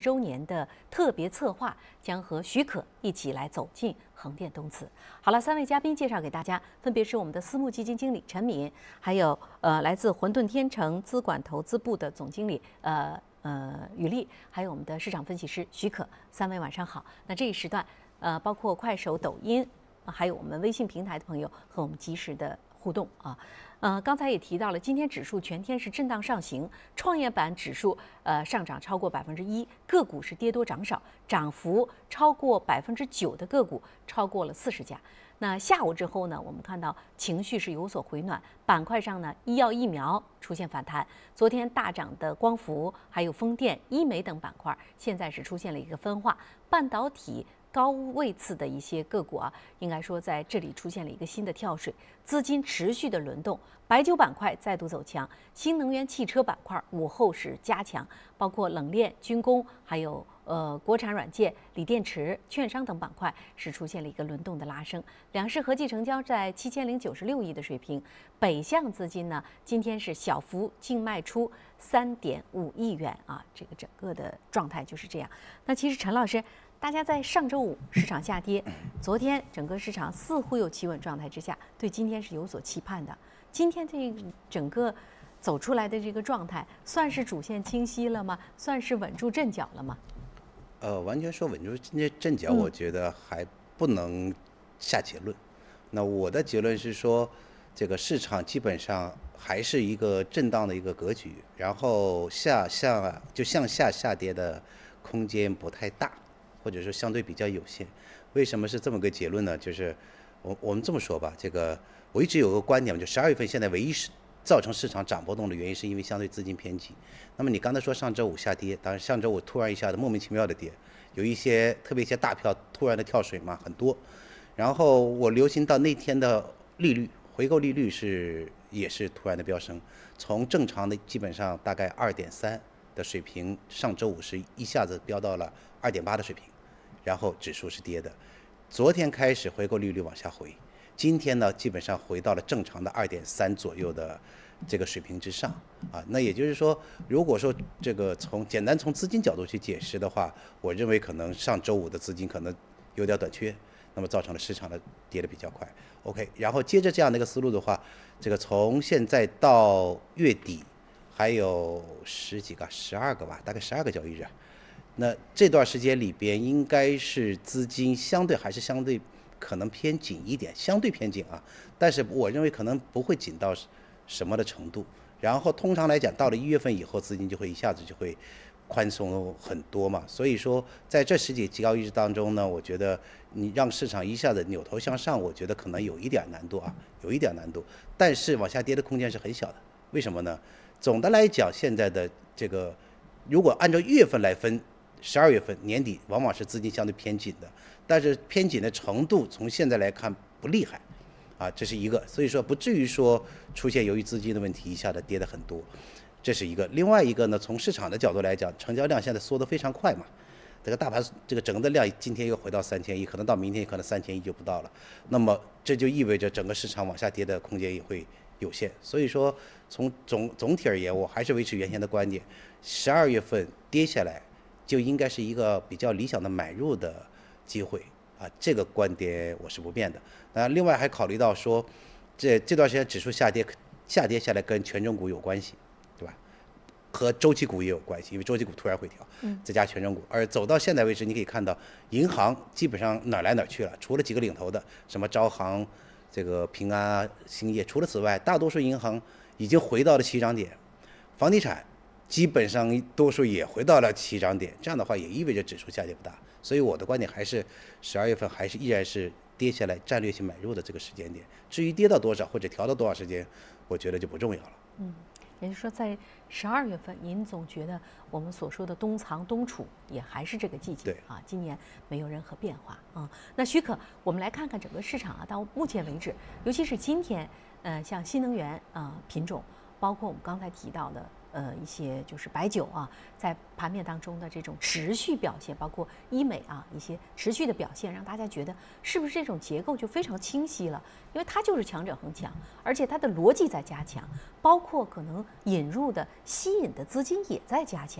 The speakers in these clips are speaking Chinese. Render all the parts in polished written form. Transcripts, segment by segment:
周年的特别策划，将和许可一起来走进横店东祠。好了，3位嘉宾介绍给大家，分别是我们的私募基金经理陈敏，还有来自混沌天成资管投资部的总经理雨丽，还有我们的市场分析师许可。3位晚上好。那这一时段包括快手、抖音，还有我们微信平台的朋友和我们及时的互动啊。刚才也提到了，今天指数全天是震荡上行，创业板指数上涨超过1%，个股是跌多涨少，涨幅超过9%的个股超过了40家。那下午之后呢，我们看到情绪是有所回暖，板块上呢，医药疫苗出现反弹。昨天大涨的光伏、还有风电、医美等板块，现在是出现了一个分化，半导体高位次的一些个股啊，应该说在这里出现了一个新的跳水，资金持续的轮动，白酒板块再度走强，新能源汽车板块午后是加强，包括冷链、军工，还有国产软件、锂电池、券商等板块是出现了一个轮动的拉升。两市合计成交在7096亿的水平，北向资金呢今天是小幅净卖出3.5亿元啊，这个整个的状态就是这样。那其实陈老师，大家在上周五市场下跌，昨天整个市场似乎有企稳状态之下，对今天是有所期盼的。今天这整个走出来的这个状态，算是主线清晰了吗？算是稳住阵脚了吗？ 完全说稳住阵脚，我觉得还不能下结论。那我的结论是说，这个市场基本上还是一个震荡的一个格局，然后向下下跌的空间不太大，或者说相对比较有限。为什么是这么个结论呢？就是我们这么说吧，这个我一直有个观点，就12月份现在唯一是造成市场涨波动的原因，是因为相对资金偏紧。那么你刚才说上周五下跌，当然上周五突然一下子莫名其妙的跌，有一些特别一些大票突然的跳水嘛，很多。然后我留心到那天的利率，回购利率也是突然的飙升，从正常的基本上大概2.3的水平，上周五是一下子飙到了2.8的水平，然后指数是跌的。昨天开始回购利率往下回，今天呢基本上回到了正常的2.3左右的这个水平之上啊。那也就是说，如果说这个简单从资金角度去解释的话，我认为可能上周五的资金可能有点短缺，那么造成了市场的跌得比较快。OK， 然后接着这样的一个思路的话，这个从现在到月底还有12个吧，大概12个交易日。那这段时间里边，应该是资金相对可能偏紧一点，相对偏紧啊。但是我认为可能不会紧到什么的程度。然后通常来讲，到了1月份以后，资金就会一下子就会宽松很多嘛。所以说，在这10几交易日当中呢，我觉得你让市场一下子扭头向上，我觉得可能有一点难度啊，有一点难度。但是往下跌的空间是很小的。为什么呢？总的来讲，现在的这个如果按照月份来分，12月份年底往往是资金相对偏紧的，但是偏紧的程度从现在来看不厉害啊，这是一个，所以说不至于说出现由于资金的问题一下子跌得很多，这是一个。另外一个呢，从市场的角度来讲，成交量现在缩得非常快嘛，这个大盘这个整个的量今天又回到3000亿，可能到明天可能3000亿就不到了，那么这就意味着整个市场往下跌的空间也会有限。所以说从总体而言，我还是维持原先的观点，12月份跌下来就应该是一个比较理想的买入的机会啊，这个观点我是不变的。另外还考虑到说，这段时间指数下跌下来跟权重股有关系，对吧？和周期股也有关系，因为周期股突然回调，再加权重股。而走到现在为止，你可以看到银行基本上哪儿来哪儿去了，除了几个领头的，什么招行、这个平安啊、兴业，除了此外，大多数银行已经回到了起涨点，房地产基本上多数也回到了起涨点，这样的话也意味着指数下跌不大。所以我的观点还是12月份还是依然是跌下来战略性买入的这个时间点。至于跌到多少或者调到多少时间，我觉得就不重要了。 也就是说，在12月份，您总觉得我们所说的冬藏冬储也还是这个季节啊，今年没有任何变化啊。那许可，我们来看看整个市场啊，到目前为止，尤其是今天，像新能源品种，包括我们刚才提到的。一些就是白酒啊，在盘面当中的这种持续表现，包括医美啊一些持续的表现，让大家觉得是不是这种结构就非常清晰了？因为它就是强者恒强，而且它的逻辑在加强，包括可能引入的吸引的资金也在加强。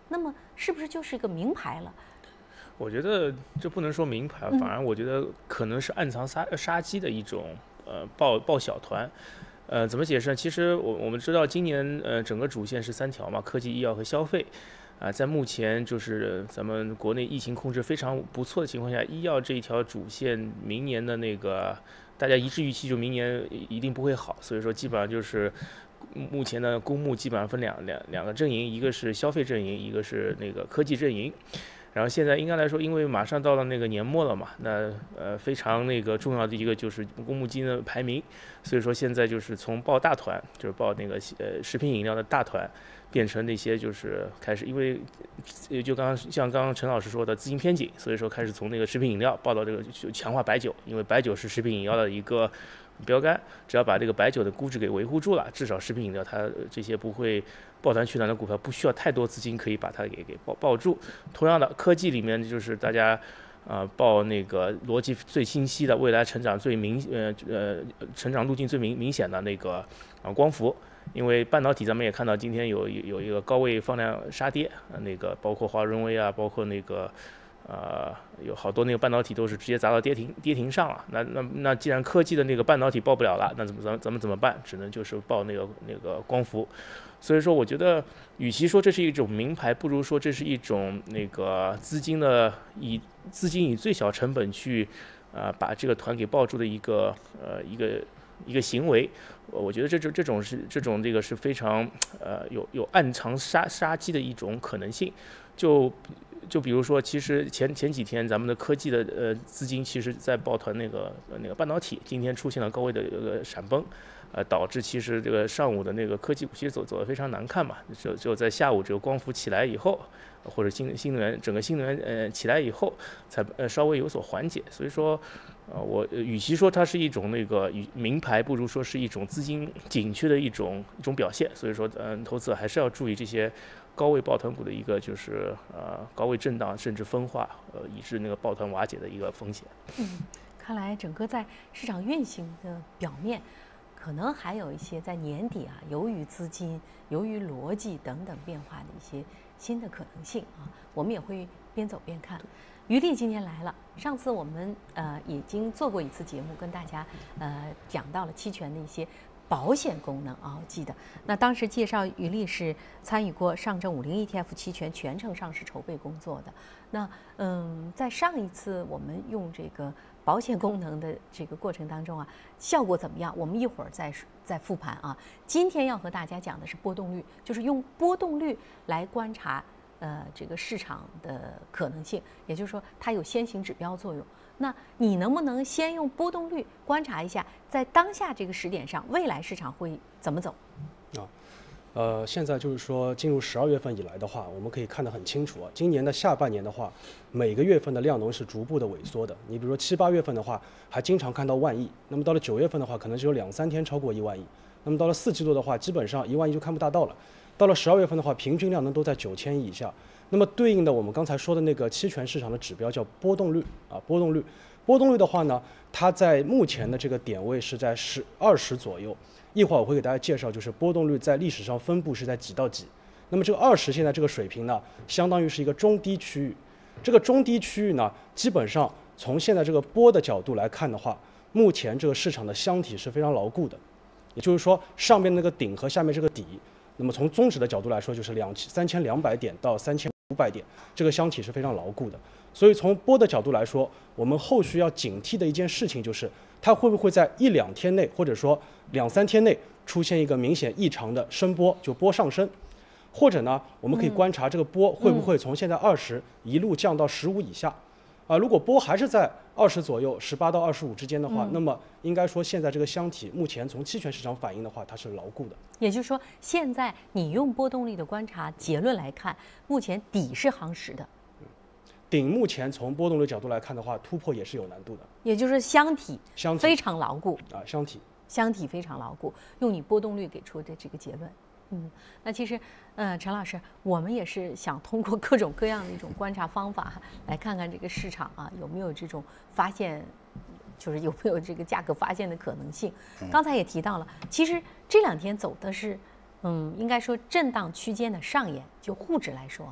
那么是不是就是一个名牌了？ 我觉得这不能说名牌，反而我觉得可能是暗藏杀机的一种抱小团。怎么解释呢？其实我们知道今年整个主线是3条嘛，科技、医药和消费。在目前就是咱们国内疫情控制非常不错的情况下，医药这一条主线明年的那个大家一致预期就明年一定不会好，所以说基本上就是目前的公募基本上分两个阵营，一个是消费阵营，一个是那个科技阵营。然后现在应该来说，因为马上到了那个年末了嘛，那非常那个重要的一个就是公募基金的排名，所以说现在就是从报大团，就是报那个食品饮料的大团，变成那些就是开始，因为就像刚刚陈老师说的资金偏紧，所以说开始从那个食品饮料报到这个就强化白酒，因为白酒是食品饮料的一个标杆，只要把这个白酒的估值给维护住了，至少食品饮料它这些不会抱团取暖的股票不需要太多资金可以把它给抱住。同样的，科技里面就是大家报那个逻辑最清晰的、未来成长成长路径最明显的那个光伏。因为半导体咱们也看到今天有一个高位放量杀跌，那个包括华润微啊，包括那个有好多那个半导体都是直接砸到跌停上了。那既然科技的那个半导体报不了了，那咱们怎么办？只能就是报那个光伏。所以说，我觉得与其说这是一种名牌，不如说这是一种那个资金以最小成本去把这个团给抱住的一个行为。我觉得这种是非常有暗藏杀机的一种可能性。就比如说，其实前几天咱们的科技的资金其实在抱团那个半导体，今天出现了高位的闪崩，导致其实这个上午的那个科技股其实走得非常难看嘛，只有在下午这个光伏起来以后，或者整个新能源起来以后，才稍微有所缓解。所以说，我与其说它是一种那个名牌，不如说是一种资金紧缺的一种表现。所以说，投资者还是要注意这些高位抱团股的一个就是高位震荡甚至分化，以致那个抱团瓦解的一个风险。 看来整个在市场运行的表面，可能还有一些在年底由于资金、由于逻辑等等变化的一些新的可能性我们也会边走边看。于丽今天来了，上次我们已经做过一次节目，跟大家讲到了期权的一些保险功能我记得。那当时介绍于丽是参与过上证50 ETF 期权全程上市筹备工作的。那在上一次我们用这个保险功能的这个过程当中效果怎么样？我们一会儿再复盘今天要和大家讲的是波动率，就是用波动率来观察这个市场的可能性，也就是说它有先行指标作用。那你能不能先用波动率观察一下，在当下这个时点上，未来市场会怎么走？ 现在就是说进入12月份以来的话，我们可以看得很清楚今年的下半年的话，每个月份的量能是逐步的萎缩的。你比如说7、8月份的话，还经常看到1万亿，那么到了9月份的话，可能只有2、3天超过1万亿。那么到了4季度的话，基本上1万亿就看不大到了。到了12月份的话，平均量能都在9000亿以下。那么对应的我们刚才说的那个期权市场的指标叫波动率波动率的话呢，它在目前的这个点位是在20左右。一会儿我会给大家介绍，就是波动率在历史上分布是在几到几。那么这个20现在这个水平呢，相当于是一个中低区域。这个中低区域呢，基本上从现在这个波的角度来看的话，目前这个市场的箱体是非常牢固的。也就是说，上面那个顶和下面这个底，那么从综指的角度来说，就是3200点到3500点，这个箱体是非常牢固的。所以从波的角度来说，我们后续要警惕的一件事情就是，它会不会在1、2天内，或者说2、3天内出现一个明显异常的升波，就波上升，或者呢，我们可以观察这个波会不会从现在20一路降到15以下。如果波还是在20左右，18到25之间的话，那么应该说现在这个箱体目前从期权市场反映的话，它是牢固的。 也就是说，现在你用波动率的观察结论来看，目前底是夯实的。 顶目前从波动率角度来看的话，突破也是有难度的。 也就是箱体非常牢固箱体非常牢固，用你波动率给出的这个结论。那其实，陈老师，我们也是想通过各种各样的一种观察方法，来看看这个市场有没有这种发现，就是有没有这个价格发现的可能性。刚才也提到了，其实这2天走的是，应该说震荡区间的上沿，就沪指来说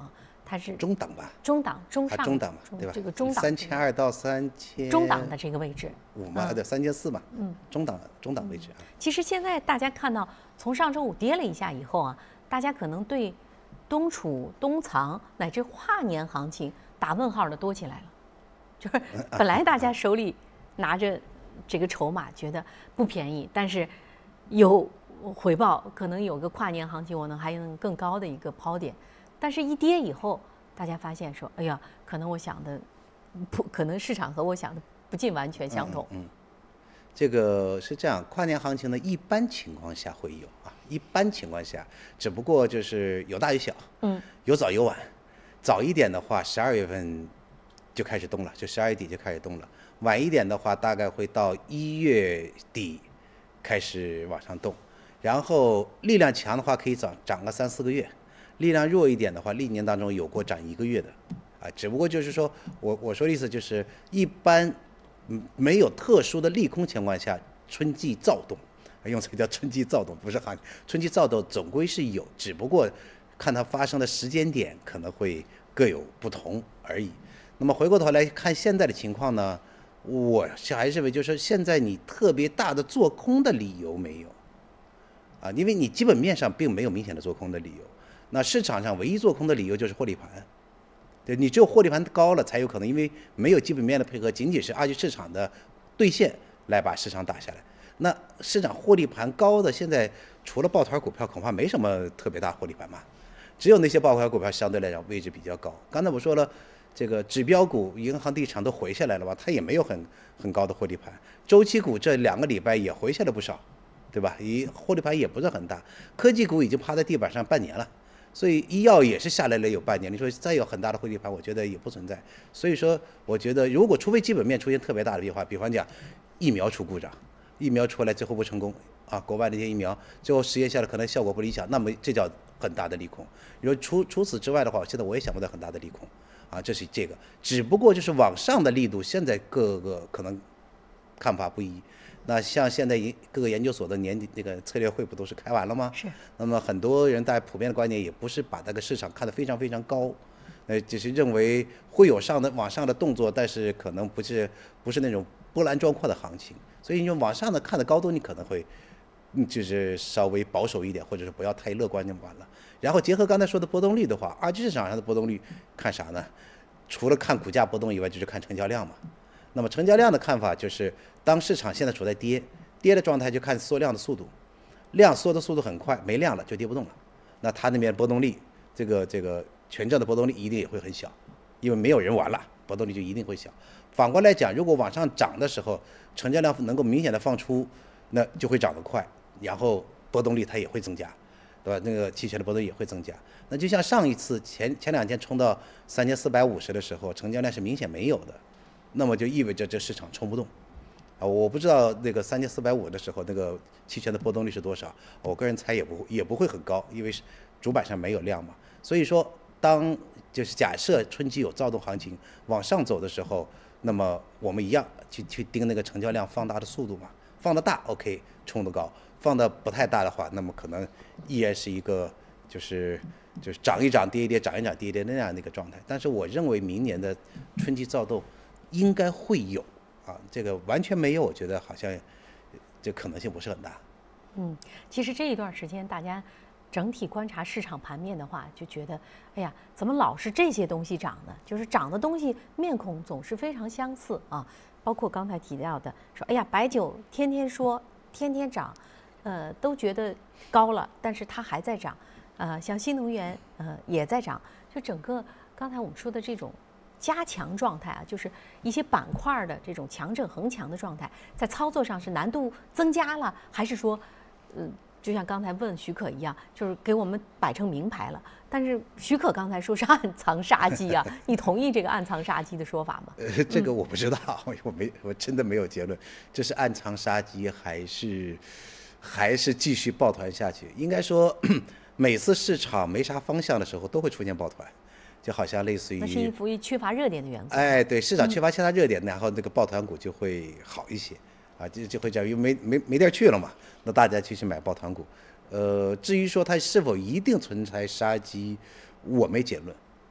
它是中档吧？ 中档、中上、 中档嘛，对吧？ 这个中档 3200到3000， 中档的这个位置 5嘛，对，3400嘛，中档位置啊。 其实现在大家看到，从上周五跌了一下以后啊，大家可能对冬储、冬藏乃至跨年行情打问号的多起来了。就是本来大家手里拿着这个筹码，觉得不便宜，但是有回报，可能有个跨年行情，我能还能更高的一个抛点。但是一跌以后，大家发现说，哎呀，可能我想的不，可能市场和我想的不尽完全相同。 这个是这样，跨年行情呢，一般情况下会有啊，一般情况下，只不过就是有大有小，有早有晚。早一点的话，12月份就开始动了，就12月底就开始动了。晚一点的话，大概会到1月底开始往上动。然后力量强的话，可以涨个3、4个月；力量弱一点的话，历年当中有过涨1个月的，啊，只不过就是说我说的意思就是，一般没有特殊的利空情况下，春季躁动，用这个叫春季躁动，不是行情，春季躁动总归是有，只不过看它发生的时间点可能会各有不同而已。那么回过头来看现在的情况呢，我还是认为就是现在你特别大的做空的理由没有，啊，因为你基本面上并没有明显的做空的理由，那市场上唯一做空的理由就是获利盘，对，你只有获利盘高了才有可能，因为没有基本面的配合，仅仅是二级市场的兑现来把市场打下来。那市场获利盘高的现在除了抱团股票，恐怕没什么特别大获利盘嘛，只有那些抱团股票相对来讲位置比较高。刚才我说了，这个指标股、银行、地产都回下来了吧，它也没有很高的获利盘。周期股这2个礼拜也回下来不少，对吧？获利盘也不是很大。科技股已经趴在地板上半年了，所以医药也是下来了有半年。你说再有很大的获利盘，我觉得也不存在。所以说，我觉得如果除非基本面出现特别大的变化，比方讲疫苗出故障，疫苗出来最后不成功啊，国外那些疫苗最后实验下来可能效果不理想，那么这叫很大的利空。你说除此之外的话，现在我也想不到很大的利空啊，这是这个，只不过就是往上的力度，现在各个可能看法不一。那像现在各个研究所的年底那个策略会不都是开完了吗？ 是。 那么很多人大家普遍的观点也不是把这个市场看得非常非常高，就是认为会有往上的动作，但是可能不是那种波澜壮阔的行情。所以你往上的看的高度，你可能会就是稍微保守一点，或者是不要太乐观就完了。然后结合刚才说的波动率的话，二级市场上的波动率看啥呢？除了看股价波动以外，就是看成交量嘛。那么成交量的看法就是，当市场现在处在跌的状态，就看缩量的速度，量缩的速度很快，没量了就跌不动了。那它那边波动率，这个权证的波动率一定也会很小，因为没有人玩了，波动率就一定会小。反过来讲，如果往上涨的时候，成交量能够明显的放出，那就会涨得快，然后波动率它也会增加，对吧？那个期权的波动率也会增加。那就像上一次前2天冲到3450的时候，成交量是明显没有的，那么就意味着这市场冲不动。啊，我不知道那个3450的时候那个期权的波动率是多少，我个人猜也不会很高，因为主板上没有量嘛。所以说，就是假设春季有躁动行情往上走的时候，那么我们一样去盯那个成交量放大的速度嘛，放得大 OK 冲得高，放得不太大的话，那么可能依然是一个就是涨一涨跌一跌，涨一涨跌一跌那样的一个状态。但是我认为明年的春季躁动应该会有啊，这个完全没有，我觉得好像这可能性不是很大。 其实这一段时间大家整体观察市场盘面的话，就觉得，哎呀，怎么老是这些东西涨呢？就是涨的东西面孔总是非常相似啊。包括刚才提到的，说，哎呀，白酒天天说天天涨，都觉得高了，但是它还在涨。像新能源也在涨，就整个刚才我们说的这种加强状态啊，就是一些板块的这种强整恒强的状态，在操作上是难度增加了，还是说，就像刚才问许可一样，就是给我们摆成明牌了？但是许可刚才说是暗藏杀机啊，你同意这个暗藏杀机的说法吗？ 这个我不知道，我真的没有结论，这是暗藏杀机还是继续抱团下去？应该说，每次市场没啥方向的时候，都会出现抱团。就好像类似于， 那是因为缺乏热点的缘故。 哎，对，市场缺乏热点，然后那个抱团股就会好一些，啊，就会这样，因为没地儿去了嘛，那大家去买抱团股。至于说它是否一定存在杀机，我没结论，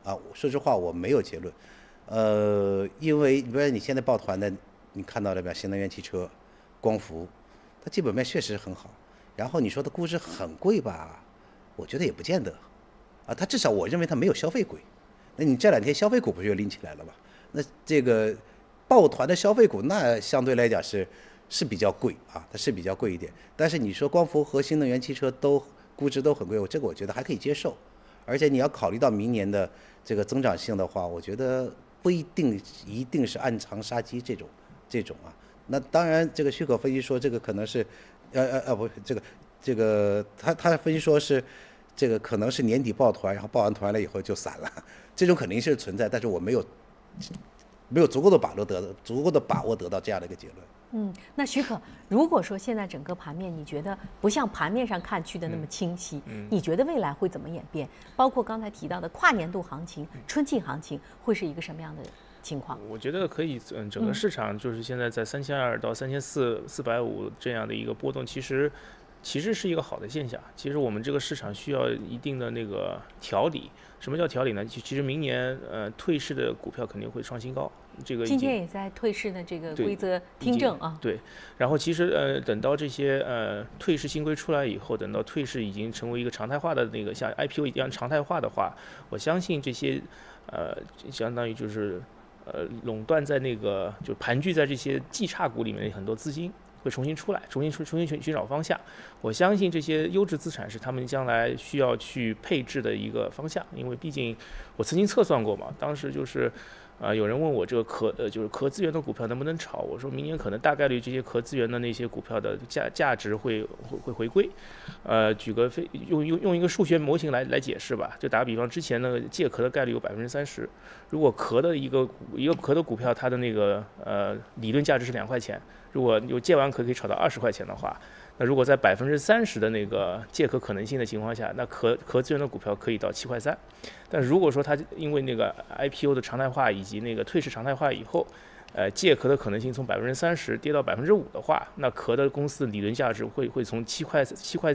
啊，说实话我没有结论。因为比如说你现在抱团的，你看到了没有？新能源汽车、光伏，它基本面确实很好。然后你说的估值很贵吧？我觉得也不见得，啊，它至少我认为它没有消费贵。那你这两天消费股不是又拎起来了吗？那这个抱团的消费股，那相对来讲是比较贵啊，它是比较贵一点。但是你说光伏和新能源汽车都估值都很贵，这个我觉得还可以接受。而且你要考虑到明年的这个增长性的话，我觉得不一定是暗藏杀机这种啊。那当然，这个许可分析说这个可能是，不，这个他分析说是这个可能是年底抱团，然后抱完团了以后就散了，这种肯定是存在，但是我没有足够的把握得到这样的一个结论。 那许可，如果说现在整个盘面你觉得不像盘面上看去的那么清晰，你觉得未来会怎么演变？包括刚才提到的跨年度行情、春季行情会是一个什么样的情况？ 我觉得可以，整个市场就是现在在3200到3400-450这样的一个波动，其实是一个好的现象。其实我们这个市场需要一定的那个调理。什么叫调理呢？其实明年退市的股票肯定会创新高。这个今天也在退市的这个规则听证啊。 对，然后其实等到这些退市新规出来以后，等到退市已经成为一个常态化的那个像 IPO 一样常态化的话，我相信这些相当于就是垄断在那个就盘踞在这些绩差股里面的很多资金会重新出来，重新寻找方向。我相信这些优质资产是他们将来需要去配置的一个方向，因为毕竟我曾经测算过嘛，当时就是有人问我这个就是壳资源的股票能不能炒，我说明年可能大概率这些壳资源的那些股票的价值会回归。举个用一个数学模型来解释吧，就打个比方，之前那个借壳的概率有30%，如果壳的一个壳的股票它的那个理论价值是2块钱，如果有借完壳可以炒到20块钱的话，那如果在30%的那个借壳可能性的情况下，那壳资源的股票可以到7块3。但如果说它因为那个 IPO 的常态化以及那个退市常态化以后，借壳的可能性从30%跌到5%的话，那壳的公司的理论价值会从7块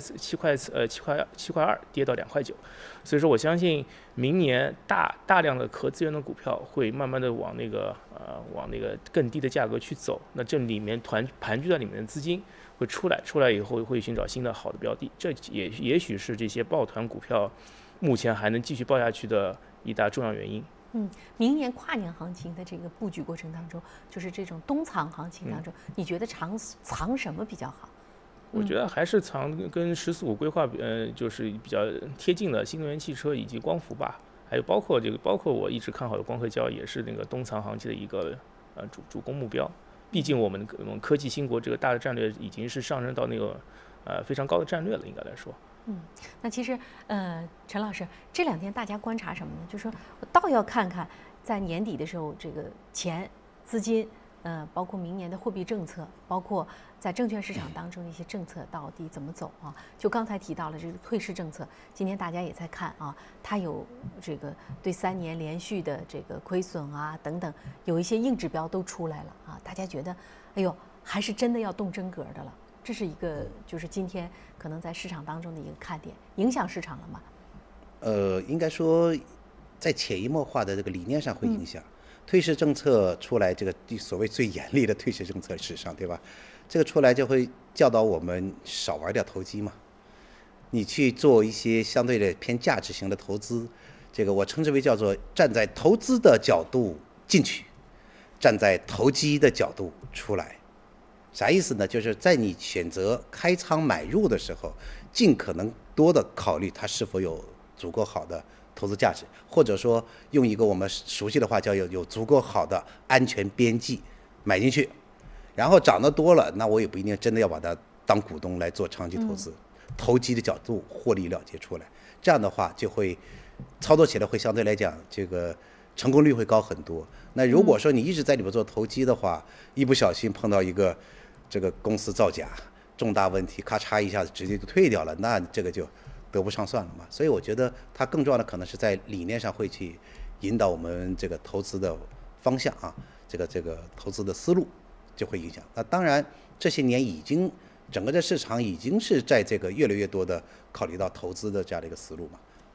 2跌到2块9。所以说我相信明年大量的壳资源的股票会慢慢的往那个更低的价格去走，那这里面盘踞在里面的资金会出来以后会寻找新的好的标的，这也许是这些抱团股票目前还能继续抱下去的一大重要原因。 明年跨年行情的这个布局过程当中，就是这种冬藏行情当中，你觉得藏什么比较好？ 我觉得还是藏跟“14+5”规划就是比较贴近的新能源汽车以及光伏吧，还有包括我一直看好的光刻胶，也是那个冬藏行情的一个主攻目标。毕竟我们科技兴国这个大的战略已经是上升到那个非常高的战略了，应该来说。 那其实陈老师这2天大家观察什么呢？就是说我倒要看看在年底的时候，这个钱资金包括明年的货币政策，包括在证券市场当中的一些政策到底怎么走啊？就刚才提到了这个退市政策，今天大家也在看啊，它有这个对3年连续的这个亏损啊等等，有一些硬指标都出来了啊，大家觉得哎呦，还是真的要动真格的了。这是一个就是今天可能在市场当中的一个看点，影响市场了吗？ 应该说在潜移默化的这个理念上会影响。退市政策出来，这个所谓最严厉的退市政策史上，对吧？这个出来就会教导我们少玩点投机嘛，你去做一些相对的偏价值型的投资，这个我称之为叫做站在投资的角度进去，站在投机的角度出来。啥意思呢？就是在你选择开仓买入的时候，尽可能多的考虑它是否有足够好的投资价值，或者说用一个我们熟悉的话叫有足够好的安全边际买进去，然后涨得多了，那我也不一定真的要把它当股东来做长期投资，投机的角度获利了结出来，这样的话就会操作起来会相对来讲这个成功率会高很多。那如果说你一直在里边做投机的话，一不小心碰到一个这个公司造假重大问题，咔嚓一下子直接就退掉了，那这个就得不偿算了嘛。所以我觉得它更重要的可能是在理念上会去引导我们这个投资的方向啊，这个投资的思路就会影响。那当然这些年已经整个的市场已经是在这个越来越多的考虑到投资的这样的一个思路嘛。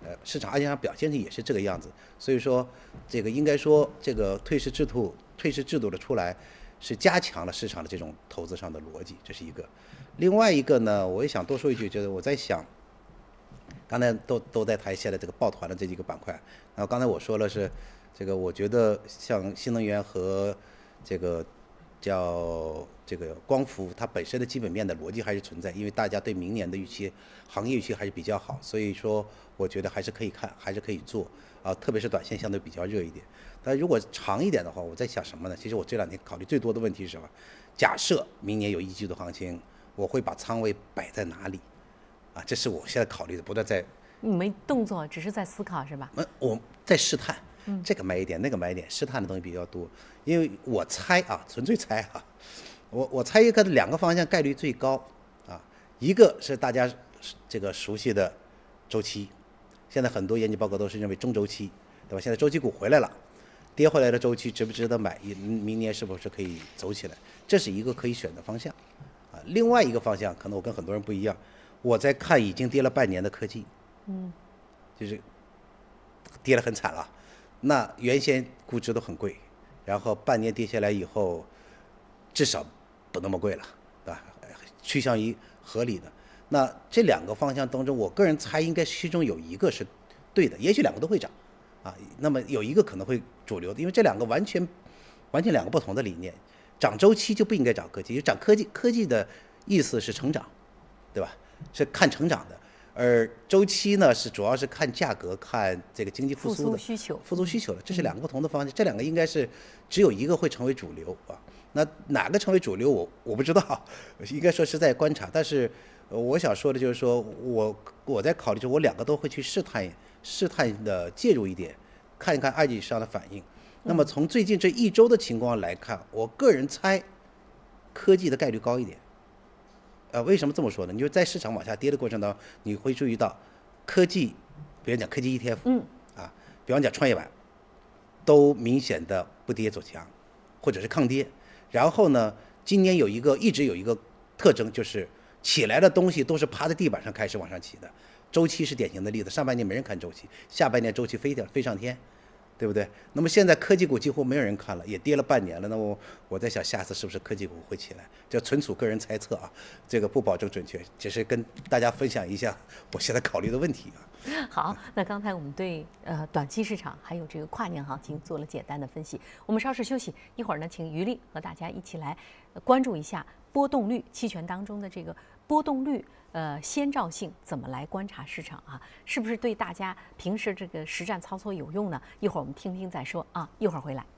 市场按价表现的也是这个样子。所以说，这个应该说这个退市制度的出来，是加强了市场的这种投资上的逻辑，这是一个。另外一个呢，我也想多说一句，就是我在想，刚才都在谈现在这个抱团的这几个板块，然后刚才我说了是这个，我觉得像新能源和这个叫这个光伏，它本身的基本面的逻辑还是存在，因为大家对明年的预期，行业预期还是比较好，所以说我觉得还是可以看，还是可以做啊，特别是短线相对比较热一点。但如果长一点的话，我在想什么呢？其实我这2天考虑最多的问题是什么？假设明年有1季度行情，我会把仓位摆在哪里？啊，这是我现在考虑的，不断在。 你没动作，只是在思考是吧？ 我在试探，这个买一点，那个买一点，试探的东西比较多。因为我猜啊，纯粹猜啊，我猜一个2个方向概率最高啊，一个是大家这个熟悉的周期，现在很多研究报告都是认为中周期，对吧？现在周期股回来了。跌回来的周期值不值得买？明年是不是可以走起来？这是一个可以选的方向，啊，另外一个方向可能我跟很多人不一样，我在看已经跌了半年的科技，就是跌得很惨了。那原先估值都很贵，然后半年跌下来以后，至少不那么贵了，对吧？趋向于合理的。那这2个方向当中，我个人猜应该其中有一个是对的，也许2个都会涨。啊，那么有一个可能会主流的，因为这2个完全2个不同的理念。涨周期就不应该涨科技，因为涨科技的意思是成长，对吧？是看成长的，而周期呢是主要是看价格、看这个经济复苏的复苏需求的，这是2个不同的方向。这2个应该是只有一个会成为主流啊。那哪个成为主流我不知道，应该说是在观察。但是我想说的就是说我在考虑，就我2个都会去试探的介入一点，看一看二级市场的反应。那么从最近这1周的情况来看，我个人猜科技的概率高一点。为什么这么说呢？你就在市场往下跌的过程当中，你会注意到科技，比如讲科技 ETF，比方讲创业板，都明显的不跌走强，或者是抗跌。然后呢，今年一直有一个特征，就是起来的东西都是趴在地板上开始往上起的。周期是典型的例子，上半年没人看周期，下半年周期飞上天，对不对？那么现在科技股几乎没有人看了，也跌了半年了。那么我在想，下次是不是科技股会起来？这纯属个人猜测啊，这个不保证准确，只是跟大家分享一下我现在考虑的问题啊。 好，那刚才我们对短期市场还有这个跨年行情做了简单的分析，我们稍事休息，一会儿呢，请于丽和大家一起来关注一下波动率期权当中的这个波动率。先兆性怎么来观察市场啊？是不是对大家平时这个实战操作有用呢？一会儿我们听听再说啊！一会儿回来。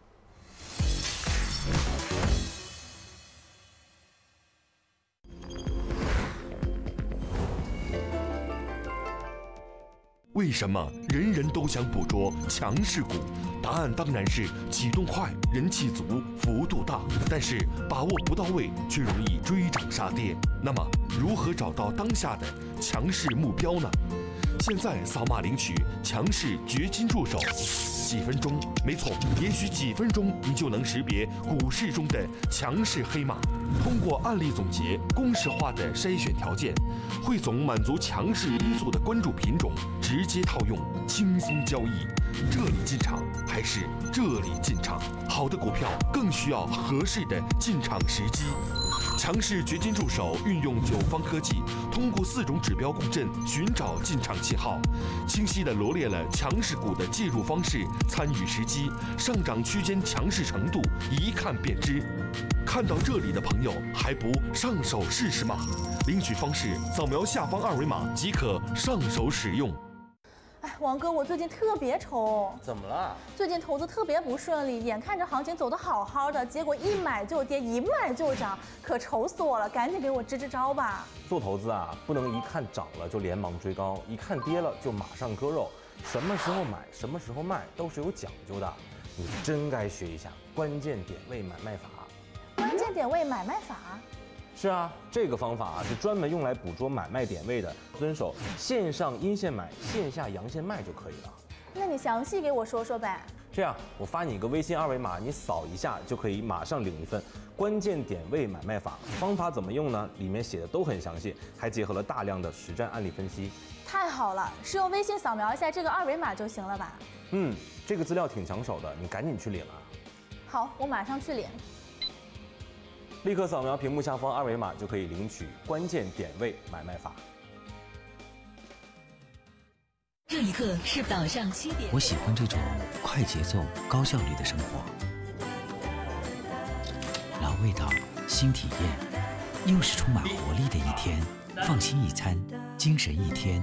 为什么人人都想捕捉强势股？答案当然是启动快、人气足、幅度大，但是把握不到位，却容易追涨杀跌。那么，如何找到当下的强势目标呢？现在扫码领取强势掘金助手，几分钟，没错，也许几分钟你就能识别股市中的强势黑马。通过案例总结、公式化的筛选条件，汇总满足强势因素的关注品种，直接套用，轻松交易。这里进场还是这里进场？好的股票更需要合适的进场时机。强势掘金助手运用9方科技，通过4种指标共振寻找进场信号，清晰地罗列了强势股的介入方式、参与时机、上涨区间强势程度，一看便知。看到这里的朋友还不上手试试吗？领取方式：扫描下方2维码即可上手使用。 王哥，我最近特别愁。 怎么了？ 最近投资特别不顺利，眼看着行情走得好好的，结果一买就跌，一卖就涨，可愁死我了！赶紧给我支支招吧。 做投资啊，不能一看涨了就连忙追高，一看跌了就马上割肉。什么时候买，什么时候卖都是有讲究的。你真该学一下关键点位买卖法。 关键点位买卖法？ 是啊，这个方法是专门用来捕捉买卖点位的，遵守线上阴线买、线下阳线卖就可以了。 那你详细给我说说呗。 这样，我发你一个微信二维码，你扫一下就可以马上领一份关键点位买卖法。方法怎么用呢？里面写的都很详细，还结合了大量的实战案例分析。 太好了，是用微信扫描一下这个二维码就行了吧？ 这个资料挺抢手的，你赶紧去领啊！ 好，我马上去领。 立刻扫描屏幕下方二维码就可以领取关键点位买卖法。 这一刻是早上7点。 我喜欢这种快节奏、高效率的生活，老味道，新体验，又是充满活力的一天。放心一餐，精神一天。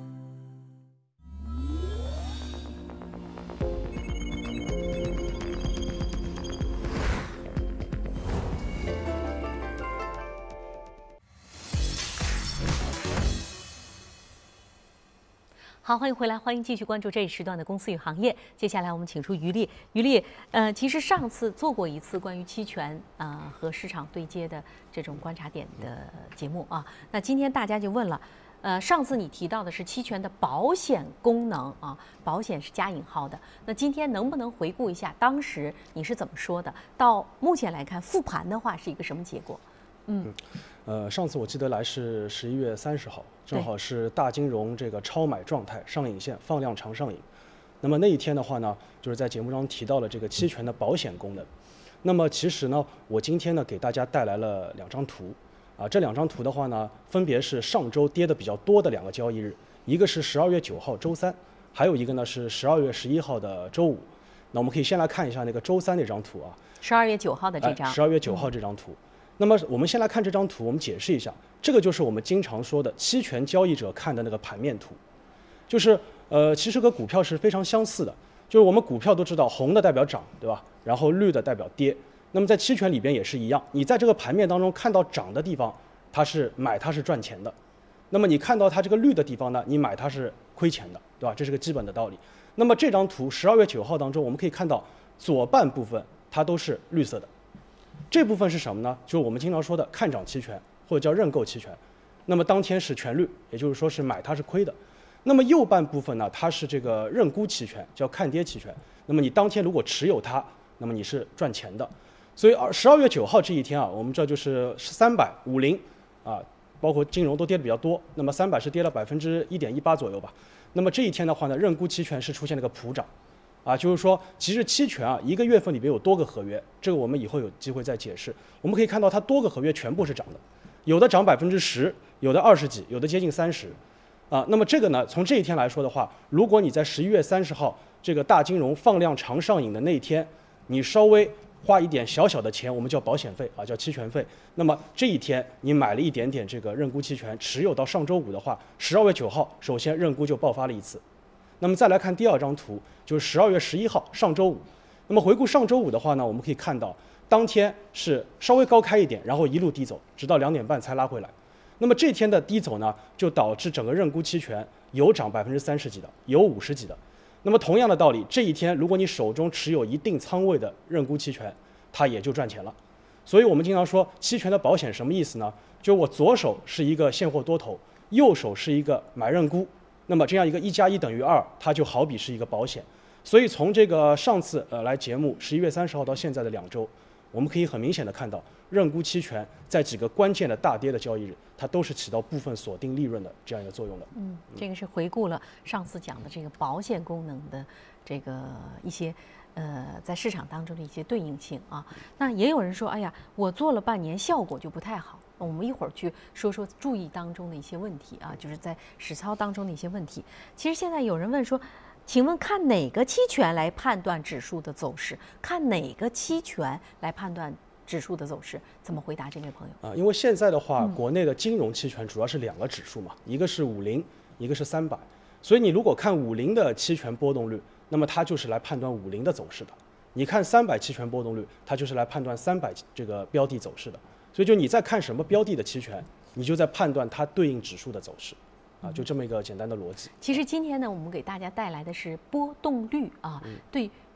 好，欢迎回来，欢迎继续关注这一时段的公司与行业。接下来我们请出于丽，于丽，其实上次做过一次关于期权和市场对接的这种观察点的节目啊。那今天大家就问了，上次你提到的是期权的保险功能啊，保险是加引号的。那今天能不能回顾一下当时你是怎么说的？到目前来看，复盘的话是一个什么结果？ 上次我记得来是11月30号，正好是大金融这个超买状态上影线放量长上影。那么那一天的话呢，就是在节目中提到了这个期权的保险功能。那么其实呢，我今天呢给大家带来了2张图，这2张图的话呢，分别是上周跌的比较多的2个交易日，一个是12月9号周三，还有一个呢是12月11号的周五。那我们可以先来看一下那个周三那张图啊 ，12月9号的这张。 12月9号这张图。那么我们先来看这张图，我们解释一下，这个就是我们经常说的期权交易者看的那个盘面图，就是其实和股票是非常相似的，就是我们股票都知道红的代表涨，对吧？然后绿的代表跌。那么在期权里边也是一样，你在这个盘面当中看到涨的地方，它是买它是赚钱的，那么你看到它这个绿的地方呢，你买它是亏钱的，对吧？这是个基本的道理。那么这张图12月9号当中，我们可以看到左半部分它都是绿色的。这部分是什么呢？就是我们经常说的看涨期权，或者叫认购期权。那么当天是全绿，也就是说是买它是亏的。那么右半部分呢，它是这个认沽期权，叫看跌期权。那么你当天如果持有它，那么你是赚钱的。所以12月9号这一天啊，我们这就是300、50包括金融都跌得比较多。那么300是跌了1.18%左右吧。那么这一天的话呢，认沽期权是出现了个普涨。就是说，其实期权一个月份里边有多个合约，这个我们以后有机会再解释。我们可以看到它多个合约全部是涨的，有的涨10%，有的20几，有的接近30%。那么这个呢，从这一天来说的话，如果你在11月30号这个大金融放量长上影的那一天，你稍微花一点小小的钱，我们叫保险费叫期权费。那么这一天你买了一点点这个认沽期权，持有到上周五的话，12月9号首先认沽就爆发了一次。那么再来看第2张图，就是12月11号上周五。那么回顾上周五的话呢，我们可以看到当天是稍微高开一点，然后一路低走，直到2点半才拉回来。那么这天的低走呢，就导致整个认沽期权有涨30%几的，有50几的。那么同样的道理，这一天如果你手中持有一定仓位的认沽期权，它也就赚钱了。所以我们经常说期权的保险什么意思呢？就我左手是一个现货多头，右手是一个买认沽。那么这样一个1+1等于2，它就好比是一个保险。所以从这个上次来节目11月30号到现在的2周，我们可以很明显的看到，认沽期权在几个关键的大跌的交易日，它都是起到部分锁定利润的这样一个作用的。 这个是回顾了上次讲的这个保险功能的这个一些在市场当中的一些对应性啊。那也有人说，哎呀，我做了半年效果就不太好。我们一会儿去说说注意当中的一些问题就是在实操当中的一些问题。其实现在有人问说，请问看哪个期权来判断指数的走势？看哪个期权来判断指数的走势？怎么回答这位朋友？ 因为现在的话，国内的金融期权主要是2个指数嘛，一个是50，一个是300。所以你如果看50的期权波动率，那么它就是来判断50的走势的；你看300期权波动率，它就是来判断300这个标的走势的。所以就你在看什么标的的期权，你就在判断它对应指数的走势，就这么一个简单的逻辑。 其实今天呢，我们给大家带来的是波动率对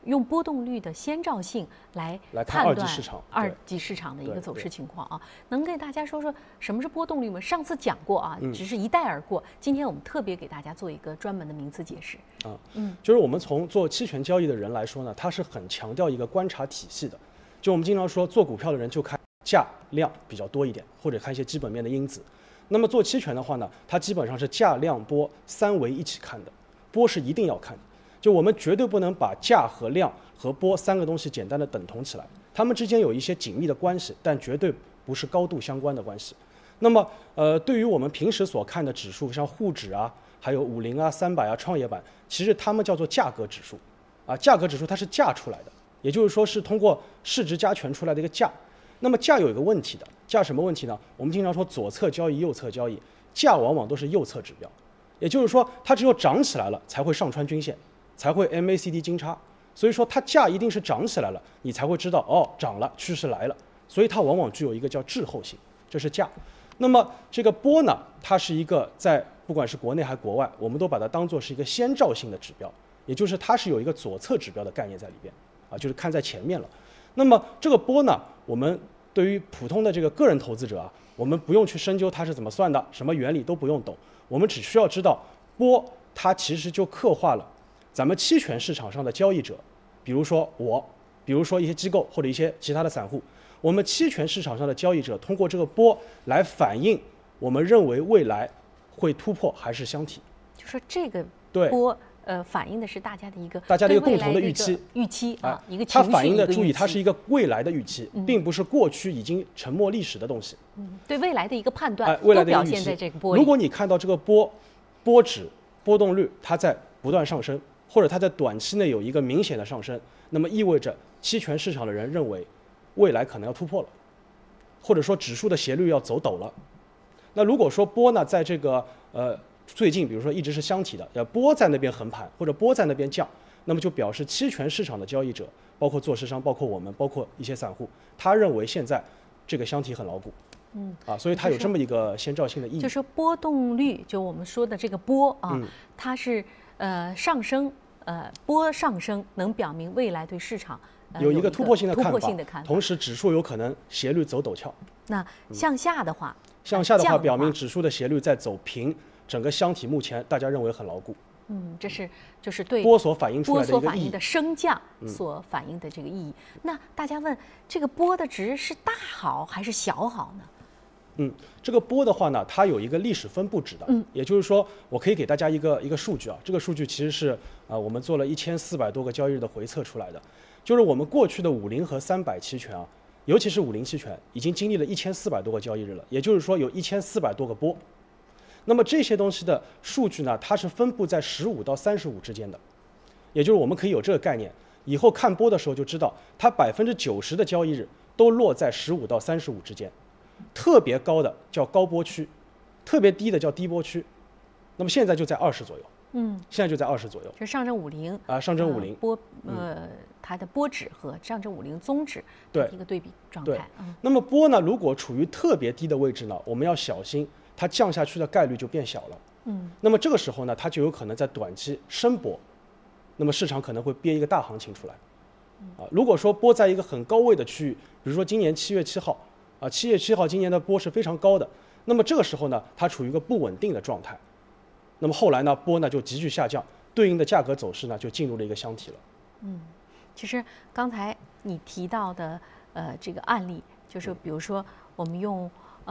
用波动率的先兆性来看二判断级市场的一个走势情况啊。能给大家说说什么是波动率吗？上次讲过啊，只是一带而过。今天我们特别给大家做一个专门的名词解释。 就是我们从做期权交易的人来说呢，他是很强调一个观察体系的。就我们经常说，做股票的人就看价量比较多一点，或者看一些基本面的因子。那么做期权的话呢，它基本上是价量波三维一起看的，波是一定要看的。就我们绝对不能把价和量和波三个东西简单的等同起来，它们之间有一些紧密的关系，但绝对不是高度相关的关系。那么对于我们平时所看的指数，像沪指啊，还有50啊、300啊、创业板，其实它们叫做价格指数啊。价格指数它是价出来的，也就是说是通过市值加权出来的一个价。那么价有一个问题的，价什么问题呢？我们经常说左侧交易、右侧交易，价往往都是右侧指标，也就是说它只有涨起来了才会上穿均线，才会 MACD 金叉。所以说它价一定是涨起来了，你才会知道哦涨了，趋势来了。所以它往往具有一个叫滞后性，这是价。那么这个波呢，它是一个在不管是国内还国外，我们都把它当作是一个先兆性的指标，也就是它是有一个左侧指标的概念在里边啊，就是看在前面了。那么这个波呢，我们对于普通的这个个人投资者啊，我们不用去深究它是怎么算的，什么原理都不用懂，我们只需要知道波它其实就刻画了咱们期权市场上的交易者，比如说我，比如说一些机构或者一些其他的散户，我们期权市场上的交易者通过这个波来反映我们认为未来会突破还是箱体， 就说这个对波反映的是大家的一个共同的预期啊，一个情绪， 它反映的注意， 一个预期它是一个未来的预期，并不是过去已经沉没历史的东西。 对未来的一个判断， 未来的一个都表现在这个波里。 如果你看到这个波指波动率它在不断上升，或者它在短期内有一个明显的上升，那么意味着期权市场的人认为未来可能要突破了，或者说指数的斜率要走陡了。那如果说波呢，在这个最近比如说一直是箱体的，波在那边横盘或者波在那边降，那么就表示期权市场的交易者，包括做市商，包括我们，包括一些散户，他认为现在这个箱体很牢固。所以它有这么一个先兆性的意义。 就是波动率，就我们说的这个波啊，它是上升，波上升能表明未来对市场有一个突破性的看法， 同时指数有可能斜率走陡峭。 那向下的话， 表明指数的斜率在走平，整个箱体目前大家认为很牢固。 这就是对波所反映出来的一个意义， 波所反映的升降所反映的这个意义。那大家问，这个波的值是大好还是小好呢？ 这个波的话呢，它有一个历史分布值的，也就是说，我可以给大家一个数据啊，这个数据其实是我们做了1400多个交易日的回测出来的，就是我们过去的50和300期权啊，尤其是50期权，已经经历了1400多个交易日了，也就是说有1400多个波。那么这些东西的数据呢，它是分布在15到35之间的，也就是我们可以有这个概念，以后看波的时候就知道，它90%的交易日都落在15到35之间。特别高的叫高波区，特别低的叫低波区。那么现在就在20左右，现在就在20左右。 就上证50 啊，上证50 波它的波指和上证50综指的一个对比状态。 那么波呢，如果处于特别低的位置呢，我们要小心，它降下去的概率就变小了。那么这个时候呢，它就有可能在短期升波，那么市场可能会憋一个大行情出来。如果说波在一个很高位的区域，比如说今年7月7号。7月7号今年的波是非常高的，那么这个时候呢，它处于一个不稳定的状态，那么后来呢，波呢就急剧下降，对应的价格走势呢就进入了一个箱体了。 其实刚才你提到的这个案例，就是比如说我们用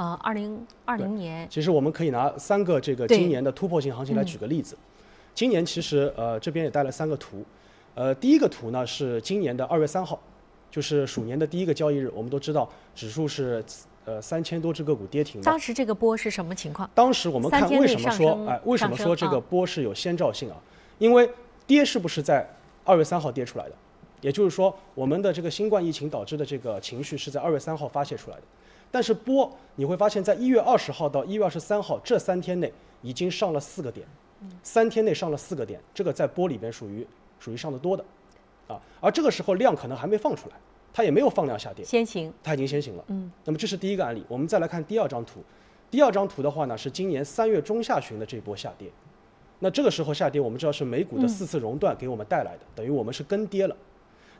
2020年， 其实我们可以拿3个这个今年的突破性行情来举个例子。今年其实这边也带了3个图，第一个图呢是今年的2月3号。就是鼠年的第一个交易日，我们都知道指数是3000多只个股跌停的。 当时这个波是什么情况？ 当时我们看为什么说这个波是有先兆性啊？因为跌是不是在2月3号跌出来的？也就是说，我们的这个新冠疫情导致的这个情绪是在2月3号发泄出来的。但是波你会发现在1月20号到1月23号这3天内已经上了4个点，3天内上了4个点，这个在波里边属于上得多的。而这个时候量可能还没放出来，它也没有放量下跌，它已经先行了。那么这是第一个案例。我们再来看第2张图，第2张图的话呢是今年3月中下旬的这波下跌。那这个时候下跌，我们知道是美股的4次熔断给我们带来的，等于我们是跟跌了。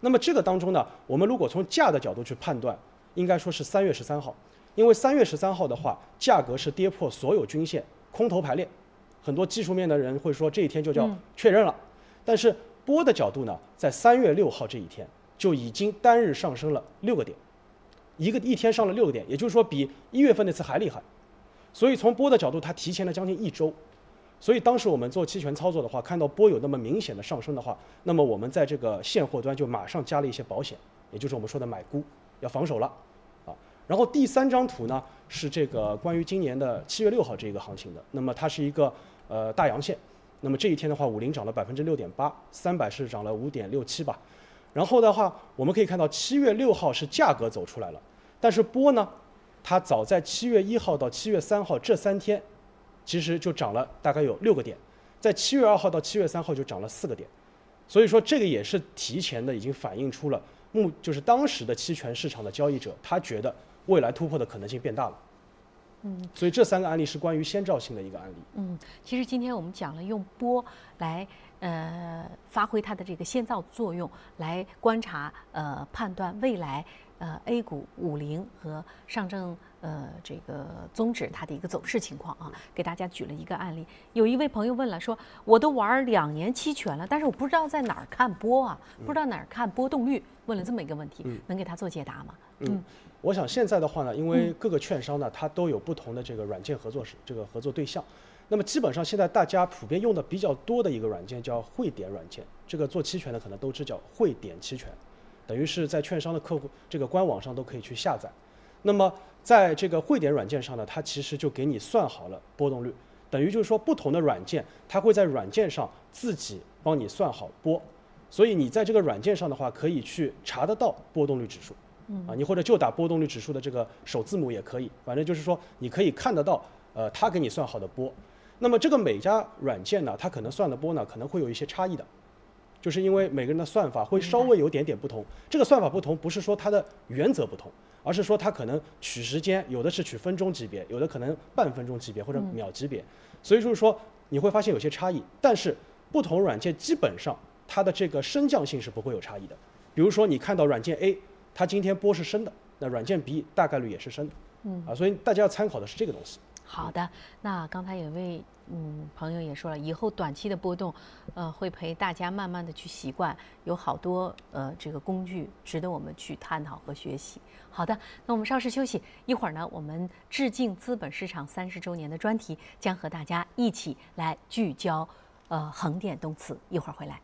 那么这个当中呢，我们如果从价的角度去判断，应该说是3月13号，因为3月13号的话，价格是跌破所有均线，空头排列，很多技术面的人会说这一天就叫确认了，但是波的角度呢，在3月6号这一天就已经单日上升了6个点，一天上了6个点，也就是说比1月份那次还厉害，所以从波的角度，它提前了将近1周。所以当时我们做期权操作的话，看到波有那么明显的上升的话，那么我们在这个现货端就马上加了一些保险，也就是我们说的买沽，要防守了啊。然后第3张图呢是这个关于今年的7月6号这个行情的，那么它是一个大阳线，那么这一天的话，50涨了6.8%，300是涨了5.67%吧。然后的话，我们可以看到7月6号是价格走出来了，但是波呢，它早在7月1号到7月3号这3天。其实就涨了大概有6个点，在7月2号到7月3号就涨了4个点，所以说这个也是提前的已经反映出了就是当时的期权市场的交易者，他觉得未来突破的可能性变大了。所以这3个案例是关于先兆性的一个案例。 其实今天我们讲了用波来发挥它的这个先兆作用，来观察判断未来A 股50和上证这个综指它的一个走势情况啊，给大家举了一个案例。有一位朋友问了，说我都玩2年期权了，但是我不知道在哪儿看波啊，不知道哪儿看波动率，问了这么一个问题，能给他做解答吗？ 我想现在的话呢，因为各个券商呢，它都有不同的这个软件合作这个合作对象。那么基本上现在大家普遍用的比较多的一个软件叫汇点软件，这个做期权的可能都知叫汇点期权，等于是在券商的客户这个官网上都可以去下载。那么在这个汇点软件上呢，它其实就给你算好了波动率，等于就是说不同的软件它会在软件上自己帮你算好波，所以你在这个软件上的话可以去查得到波动率指数。你或者就打波动率指数的这个首字母也可以，反正就是说你可以看得到它给你算好的波。那么这个每家软件呢，它可能算的波呢可能会有一些差异的，就是因为每个人的算法会稍微有点不同。这个算法不同不是说它的原则不同，而是说它可能取时间，有的是取分钟级别，有的可能半分钟级别或者秒级别，所以就是说你会发现有些差异。但是不同软件基本上它的这个升降性是不会有差异的。比如说你看到软件 A 它今天波是升的，那软件 B 大概率也是升的，所以大家要参考的是这个东西。 好的，那刚才有位朋友也说了，以后短期的波动，会陪大家慢慢的去习惯，有好多这个工具值得我们去探讨和学习。好的，那我们稍事休息，一会儿呢，我们致敬资本市场30周年的专题将和大家一起来聚焦横店东磁，一会儿回来。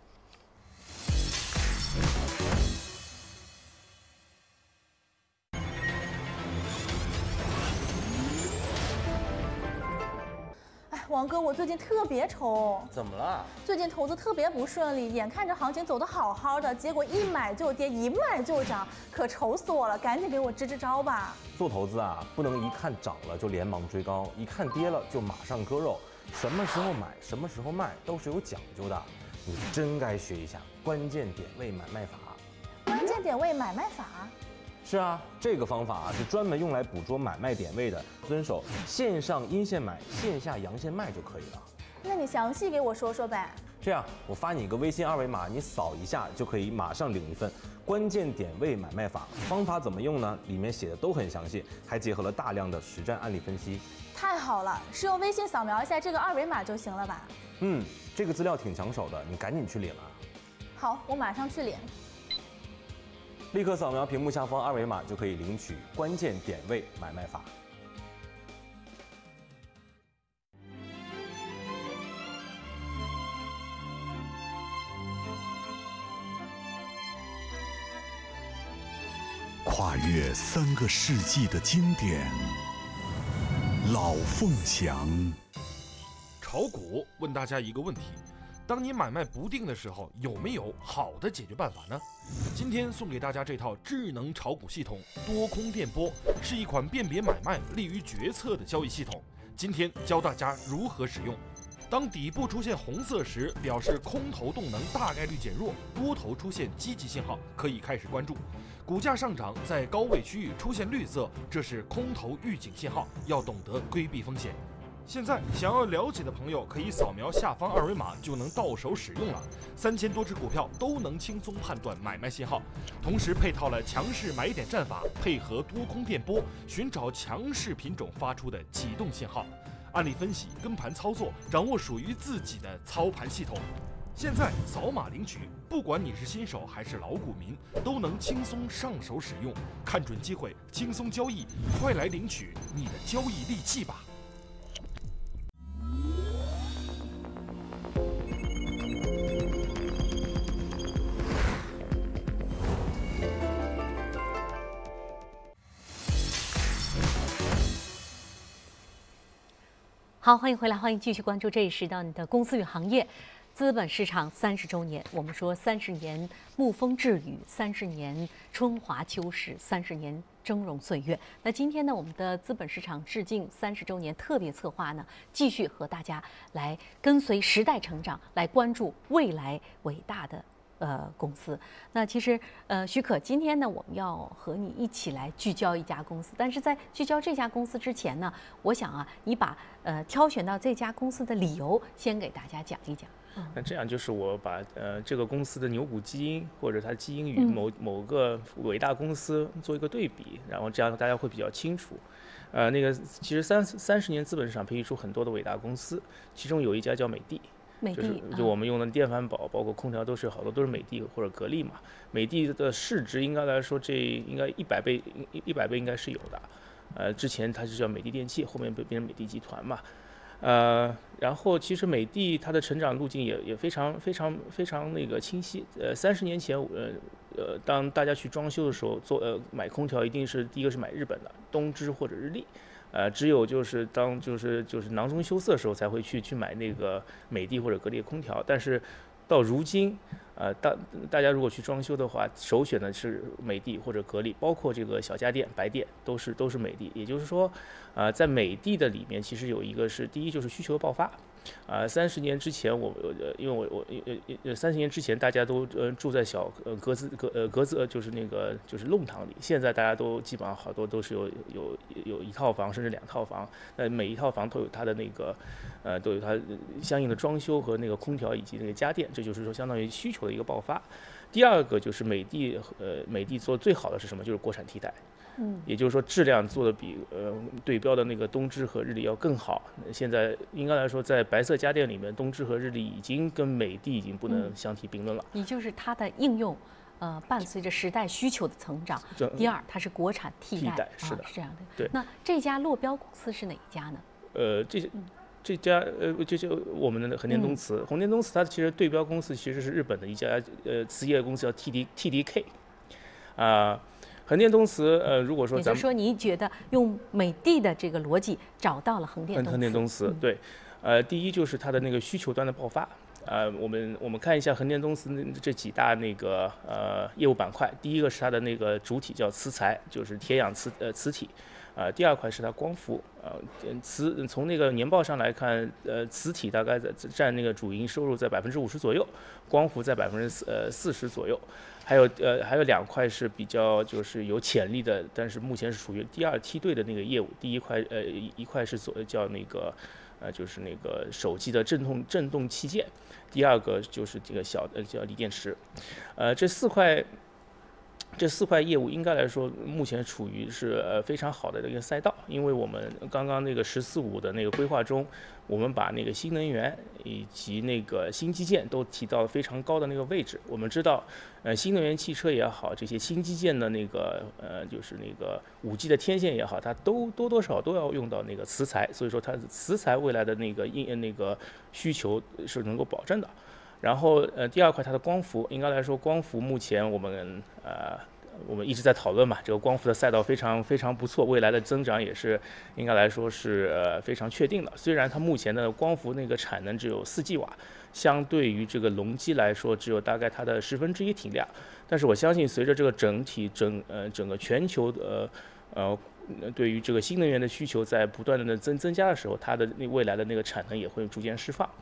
王哥，我最近特别愁。 怎么了？ 最近投资特别不顺利，眼看着行情走得好好的，结果一买就跌，一卖就涨，可愁死我了！赶紧给我支支招吧。 做投资啊，不能一看涨了就连忙追高，一看跌了就马上割肉。什么时候买，什么时候卖都是有讲究的。你真该学一下关键点位买卖法。 关键点位买卖法？ 是啊，这个方法是专门用来捕捉买卖点位的，遵守线上阴线买，线下阳线卖就可以了。 那你详细给我说说呗。 这样，我发你一个微信2维码，你扫一下就可以马上领一份关键点位买卖法。方法怎么用呢？里面写的都很详细，还结合了大量的实战案例分析。 太好了，是用微信扫描一下这个2维码就行了吧？ 这个资料挺抢手的，你赶紧去领啊。 好，我马上去领。 立刻扫描屏幕下方2维码就可以领取关键点位买卖法。 跨越3个世纪的经典，老凤祥。 炒股问大家一个问题：当你买卖不定的时候，有没有好的解决办法呢？今天送给大家这套智能炒股系统多空电波，是一款辨别买卖、利于决策的交易系统。今天教大家如何使用。当底部出现红色时，表示空头动能大概率减弱，多头出现积极信号，可以开始关注。股价上涨在高位区域出现绿色，这是空头预警信号，要懂得规避风险。 现在想要了解的朋友可以扫描下方二维码就能到手使用了，3000多只股票都能轻松判断买卖信号，同时配套了强势买点战法，配合多空电波，寻找强势品种发出的启动信号，案例分析、跟盘操作，掌握属于自己的操盘系统。现在扫码领取，不管你是新手还是老股民，都能轻松上手使用，看准机会，轻松交易，快来领取你的交易利器吧！ 好，欢迎回来，欢迎继续关注这一时段的公司与行业。资本市场30周年，我们说30年沐风栉雨，30年春华秋实，30年峥嵘岁月。那今天呢，我们的资本市场致敬30周年特别策划呢，继续和大家来跟随时代成长，来关注未来伟大的公司。那其实许可，今天呢，我们要和你一起来聚焦一家公司。但是在聚焦这家公司之前呢，我想啊，你把挑选到这家公司的理由先给大家讲一讲。 那这样就是我把这个公司的牛股基因或者它基因与某个伟大公司做一个对比，然后这样大家会比较清楚。那个其实30年资本市场培育出很多的伟大公司，其中有一家叫美的。就我们用的电饭煲，包括空调，都是好多都是美的或者格力嘛。美的的市值应该来说，这应该100倍应该是有的。之前它是叫美的电器，后面变成美的集团嘛。然后其实美的它的成长路径也非常那个清晰。30年前，当大家去装修的时候，买空调一定是第一个是买日本的东芝或者日立。只有就是当就是囊中羞涩的时候才会去买那个美的或者格力空调，但是到如今，大家如果去装修的话，首选的是美的或者格力，包括这个小家电、白电都是美的。也就是说，在美的的里面，其实有一个是第一就是需求的爆发。30年之前因为我30年之前大家都住在小格子就是那个就是弄堂里，现在大家都基本上好多都是有1套房甚至2套房，每一套房都有它的那个都有它相应的装修和那个空调以及那个家电，这就是说相当于需求的一个爆发。第二个就是美的做最好的是什么？就是国产替代。也就是说质量做的比对标的那个东芝和日立要更好。现在应该来说，在白色家电里面，东芝和日立已经跟美的已经不能相提并论了。 也就是它的应用，伴随着时代需求的成长。第二，它是国产替代， 是的， 是这样的。 对。 那这家落标公司是哪一家呢？ 这家就我们的横店东磁，横店东磁它其实对标公司其实是日本的一家磁业公司叫 TDK，横店东磁，如果说咱们， 也就是说，你觉得用美的的这个逻辑找到了横店东磁， 对，第一就是它的那个需求端的爆发，我们看一下横店东磁这几大那个业务板块，第一个是它的那个主体叫磁材，就是铁氧磁体，第二块是它光伏，从那个年报上来看，磁体大概占那个主营收入在50%左右，光伏在40%左右。还有2块是比较就是有潜力的，但是目前是属于第2梯队的那个业务。第一块一块是叫那个就是那个手机的震动器件，第二个就是这个小叫锂电池，这4块业务应该来说，目前处于是非常好的一个赛道，因为我们刚刚那个“14+5”的那个规划中，我们把那个新能源以及那个新基建都提到了非常高的那个位置。我们知道，新能源汽车也好，这些新基建的那个就是那个5G 的天线也好，它都多多少都要用到那个磁材，所以说它磁材未来的那个需求是能够保证的。然后第2块它的光伏，应该来说光伏目前我们一直在讨论嘛，这个光伏的赛道非常非常不错，未来的增长也是应该来说是非常确定的。虽然它目前的光伏那个产能只有4G瓦，相对于这个隆基来说只有大概它的1/10体量，但是我相信随着这个整个全球的对于这个新能源的需求在不断的增加的时候，它的未来的那个产能也会逐渐释放。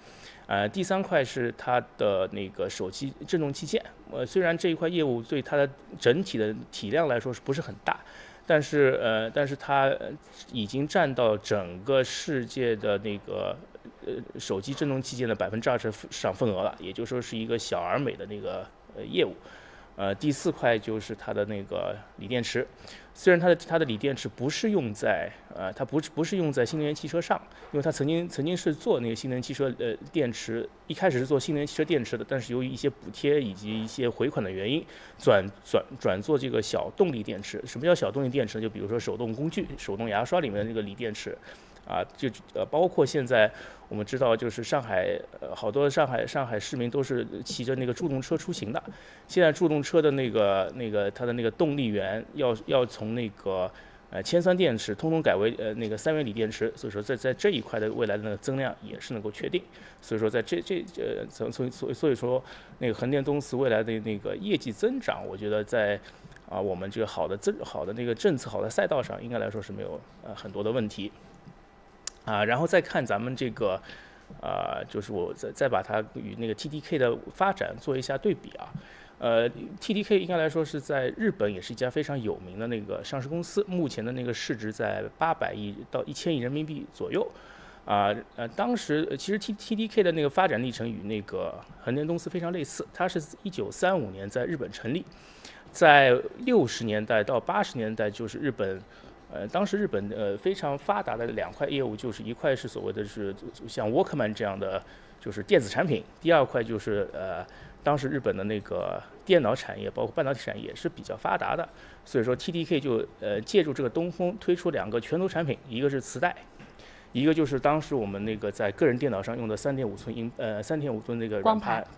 第3块是它的那个手机振动器件，虽然这一块业务对它的整体的体量来说是不是很大，但是它已经占到整个世界的那个手机振动器件的20%市场份额了，也就是说是一个小而美的那个业务。第4块就是它的那个锂电池，虽然它的锂电池不是用在它不是用在新能源汽车上，因为它曾经是做那个新能源汽车电池，一开始是做新能源汽车电池的，但是由于一些补贴以及一些回款的原因，转做这个小动力电池。什么叫小动力电池呢？就比如说手动工具、手动牙刷里面的那个锂电池。包括现在我们知道，就是上海好多上海市民都是骑着那个助动车出行的。现在助动车的那个它的那个动力源要从那个铅酸电池通通改为那个3元锂电池，所以说在这一块的未来的那个增量也是能够确定。所以说在所以说那个横店东磁未来的那个业绩增长，我觉得在我们这个好的那个政策好的赛道上，应该来说是没有很多的问题。然后再看咱们这个，就是我再把它与那个 TDK 的发展做一下对比啊。TDK 应该来说是在日本也是一家非常有名的那个上市公司，目前的那个市值在800亿到1000亿人民币左右。当时其实 TDK 的那个发展历程与那个横店东磁非常类似，它是1935年在日本成立，在60年代到80年代就是日本。当时日本非常发达的2块业务，就是一块是所谓的是像 Walkman 这样的就是电子产品，第2块就是当时日本的那个电脑产业包括半导体产业也是比较发达的，所以说 TDK 就借助这个东风推出2个拳头产品，一个是磁带，一个就是当时我们那个在个人电脑上用的3.5寸那个软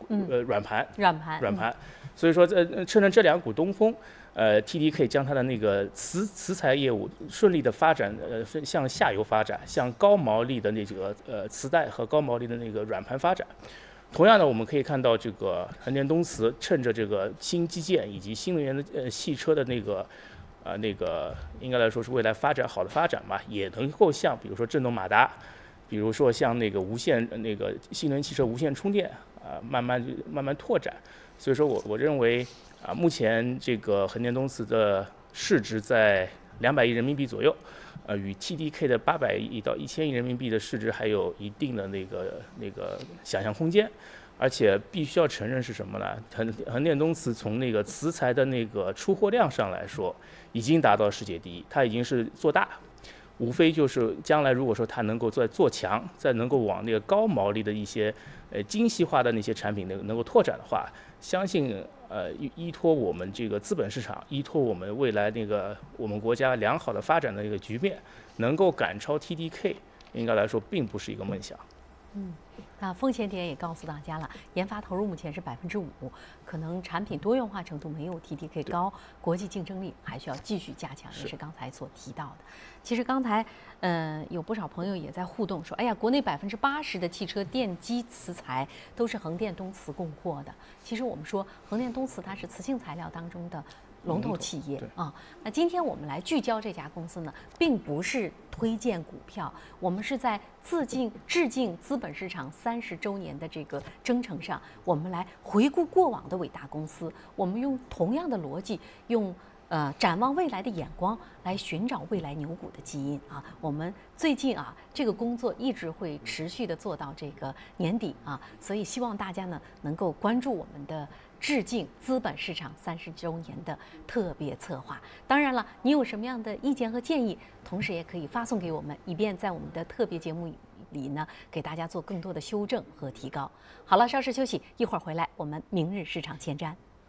盘，所以说趁着这2股东风。TDK 将它的那个磁材业务顺利的发展，向下游发展，向高毛利的那个磁带和高毛利的那个软盘发展。同样的，我们可以看到这个横店东磁趁着这个新基建以及新能源的汽车的那个应该来说是未来发展好的发展吧，也能够像比如说振动马达，比如说像那个那个新能源汽车无线充电慢慢拓展。所以说我认为。目前这个横店东磁的市值在200亿人民币左右，与 TDK 的800亿到1000亿人民币的市值还有一定的那个想象空间，而且必须要承认是什么呢？横店东磁从那个磁材的那个出货量上来说，已经达到世界第一，它已经是做大，无非就是将来如果说它能够再做强，再能够往那个高毛利的一些精细化的那些产品能够拓展的话，相信。依托我们这个资本市场，依托我们未来那个我们国家良好的发展的一个局面，能够赶超 TDK， 应该来说并不是一个梦想。 那风险点也告诉大家了，研发投入目前是5%，可能产品多元化程度没有 TDK 高，国际竞争力还需要继续加强，也是刚才所提到的。其实刚才有不少朋友也在互动说，哎呀，国内80%的汽车电机磁材都是横店东磁供货的。其实我们说横店东磁它是磁性材料当中的龙头企业啊。那今天我们来聚焦这家公司呢，并不是推荐股票，我们是在致敬资本市场30周年的这个征程上，我们来回顾过往的伟大公司，我们用同样的逻辑，用展望未来的眼光来寻找未来牛股的基因啊。我们最近这个工作一直会持续的做到这个年底啊，所以希望大家呢能够关注我们的致敬资本市场30周年的特别策划。当然了，你有什么样的意见和建议，同时也可以发送给我们，以便在我们的特别节目里呢给大家做更多的修正和提高。好了，稍事休息，一会儿回来我们明日市场前瞻。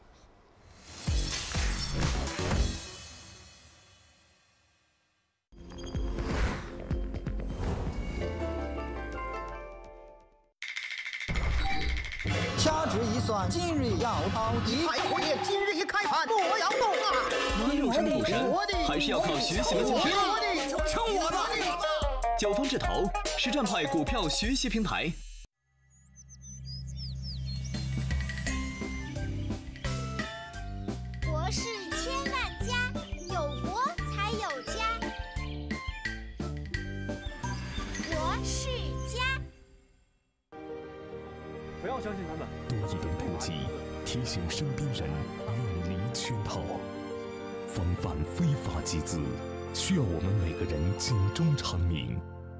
掐指一算，今日要到底。 太火焰，今日一开盘，我要动啊！ 能入神股神，还是要靠学习和精进。 听我的！ 九方智投，实战派股票学习平台。 国事千万家，有国才有家。国事家。 要相信他们。 多一点普及，提醒身边人远离圈套，防范非法集资，需要我们每个人警钟长鸣。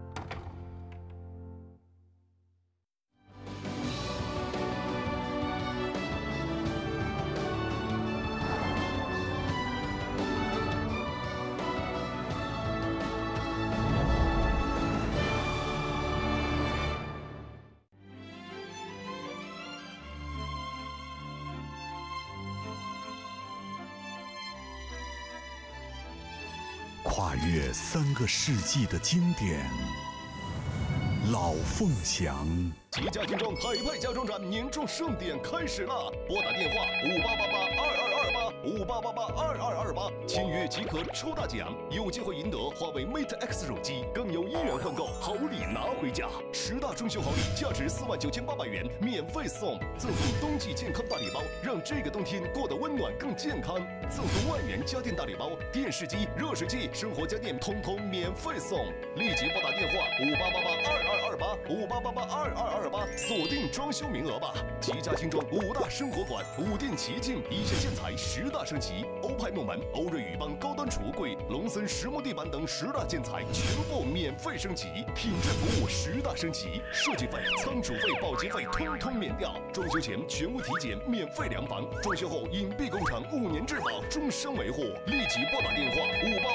跨越3个世纪的经典，老凤祥。 吉家精装海派家装展年终盛典开始了，拨打电话58882228，58882228，签约即可抽大奖，有机会赢得华为 Mate X 手机，更有1元换购，好礼拿回家。10大中秋好礼，价值49800元，免费送，赠送冬季健康大礼包，让这个冬天过得温暖更健康。赠送万元家电大礼包，电视机、热水器、生活家电通通免费送。立即拨打电话58882228，58882228，锁定装修名额吧。吉家精装5大生活馆，5店齐进，一线建材10大升级，欧派木门、欧瑞宇邦高端橱柜、龙森实木地板等10大建材全部免费升级，品质服务10大升级，设计费、仓储费、保洁费通通免掉。装修前全屋体检，免费量房，装修后隐蔽工厂5年质保，终身维护。立即拨打电话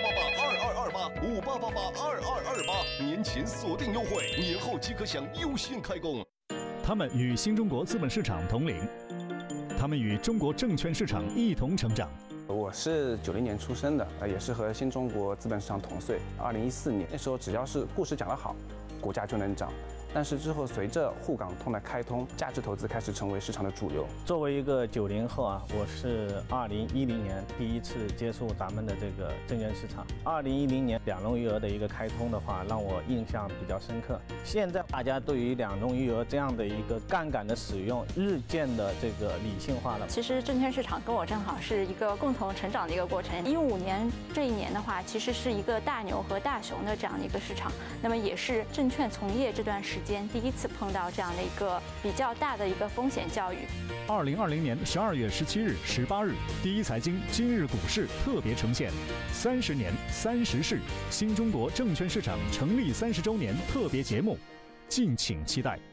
58882228，58882228，年前锁定优惠，年后即可享优先开工。 他们与新中国资本市场同龄，他们与中国证券市场一同成长。 我是90年出生的，也是和新中国资本市场同岁。2014年那时候，只要是故事讲得好，股价就能涨。但是之后随着沪港通的开通，价值投资开始成为市场的主流。 作为一个90后啊，我是2010年第一次接触咱们的这个证券市场。2010年两融余额的一个开通的话，让我印象比较深刻。现在大家对于两融余额这样的一个杠杆的使用，日渐的这个理性化了。 其实证券市场跟我正好是一个共同成长的一个过程。15年这一年的话，其实是一个大牛和大熊的这样的一个市场，那么也是证券从业这段时间第一次碰到这样的一个比较大的一个风险教育。 2020年12月17日、18日，第一财经今日股市特别呈现30年30事新中国证券市场成立30周年特别节目，敬请期待。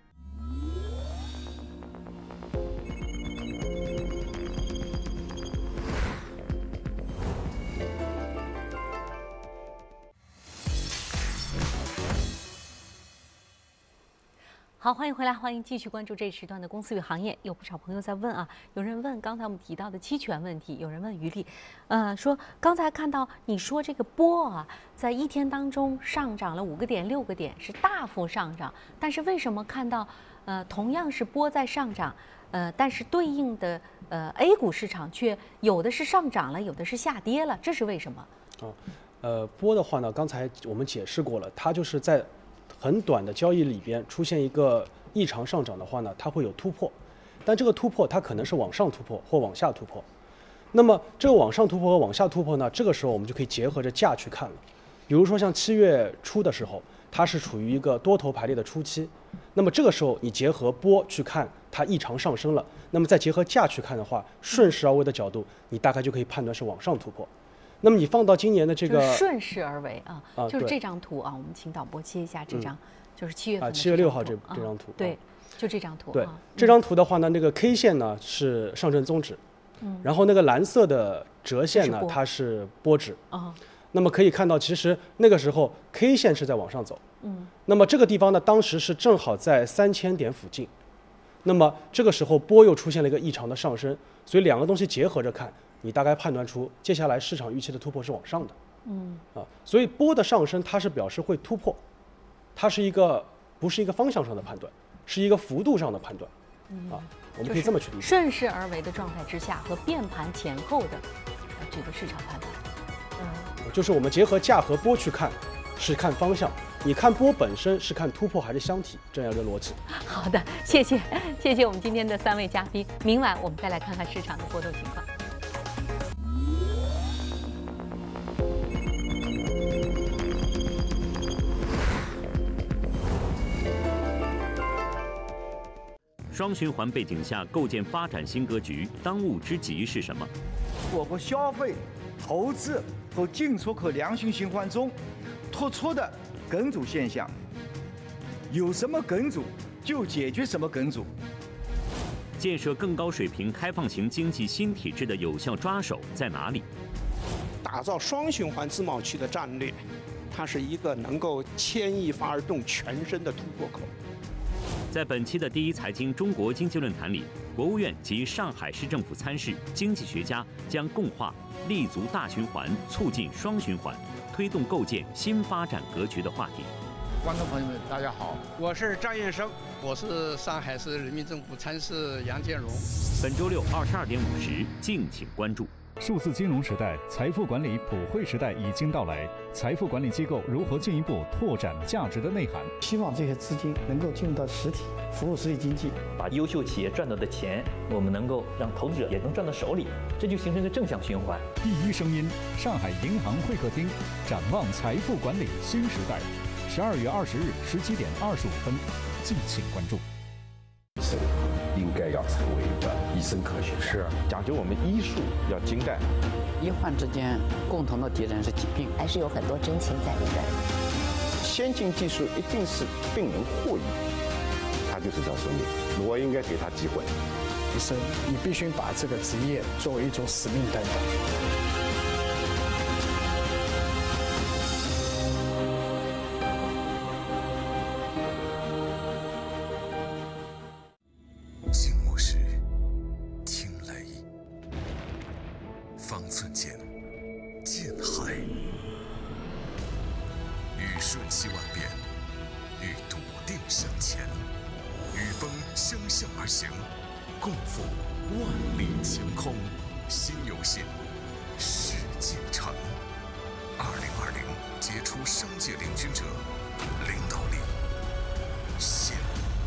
好，欢迎回来，欢迎继续关注这一时段的公司与行业。有不少朋友在问啊，有人问刚才我们提到的期权问题，有人问于丽，说刚才看到你说这个波啊，在一天当中上涨了5个点、6个点，是大幅上涨，但是为什么看到同样是波在上涨，但是对应的A 股市场却有的是上涨了，有的是下跌了，这是为什么？ 波的话呢，刚才我们解释过了，它就是在很短的交易里边出现一个异常上涨的话呢，它会有突破，但这个突破它可能是往上突破或往下突破。那么这个往上突破和往下突破呢，这个时候我们就可以结合着价去看了。比如说像7月初的时候，它是处于一个多头排列的初期，那么这个时候你结合波去看它异常上升了，那么再结合价去看的话，顺势而为的角度，你大概就可以判断是往上突破。那么你放到今年的这个顺势而为啊，就是这张图啊，我们请导播切一下这张，就是7月份 7月6号这张图， 对，就这张图。 对，这张图的话呢，那个 K 线呢是上证综指，然后那个蓝色的折线呢，它是波指。那么可以看到，其实那个时候 K 线是在往上走，那么这个地方呢，当时是正好在3000点附近，那么这个时候波又出现了一个异常的上升，所以两个东西结合着看，你大概判断出接下来市场预期的突破是往上的，所以波的上升它是表示会突破，它是一个不是一个方向上的判断，是一个幅度上的判断，我们可以这么去理解。 顺势而为的状态之下和变盘前后的这个市场判断， 就是我们结合价和波去看，是看方向；你看波本身是看突破还是箱体，这样一个逻辑。 好的，谢谢我们今天的3位嘉宾，明晚我们再来看看市场的波动情况。 双双循环背景下构建发展新格局，当务之急是什么？ 我国消费、投资和进出口良性循环中突出的梗阻现象，有什么梗阻就解决什么梗阻。 建设更高水平开放型经济新体制的有效抓手在哪里？ 打造双循环自贸区的战略，它是一个能够牵一发而动全身的突破口。 在本期的第一财经中国经济论坛里，国务院及上海市政府参事、经济学家将共话立足大循环，促进双循环，推动构建新发展格局的话题。 观众朋友们，大家好，我是张彦生，我是上海市人民政府参事杨建荣。 本周六22点50，敬请关注。 数字金融时代、财富管理普惠时代已经到来，财富管理机构如何进一步拓展价值的内涵？ 希望这些资金能够进入到实体，服务实体经济， 把优秀企业赚到的钱，我们能够让投资者也能赚到手里，这就形成一个正向循环。 第一声音，上海银行会客厅，展望财富管理新时代。12月20日17点25分，敬请关注。 应该要成为一个医生科学，是讲究我们医术要精湛。 医患之间共同的敌人是疾病， 还是有很多真情在里面。 先进技术一定是病人获益，他就是条生命，我应该给他机会。 医生，你必须把这个职业作为一种使命担当。 方寸间，见海。与瞬息万变，与笃定向前，与风相向而行，共赴万里晴空。新游戏，世界城。2020杰出商界领军者，领导力，新。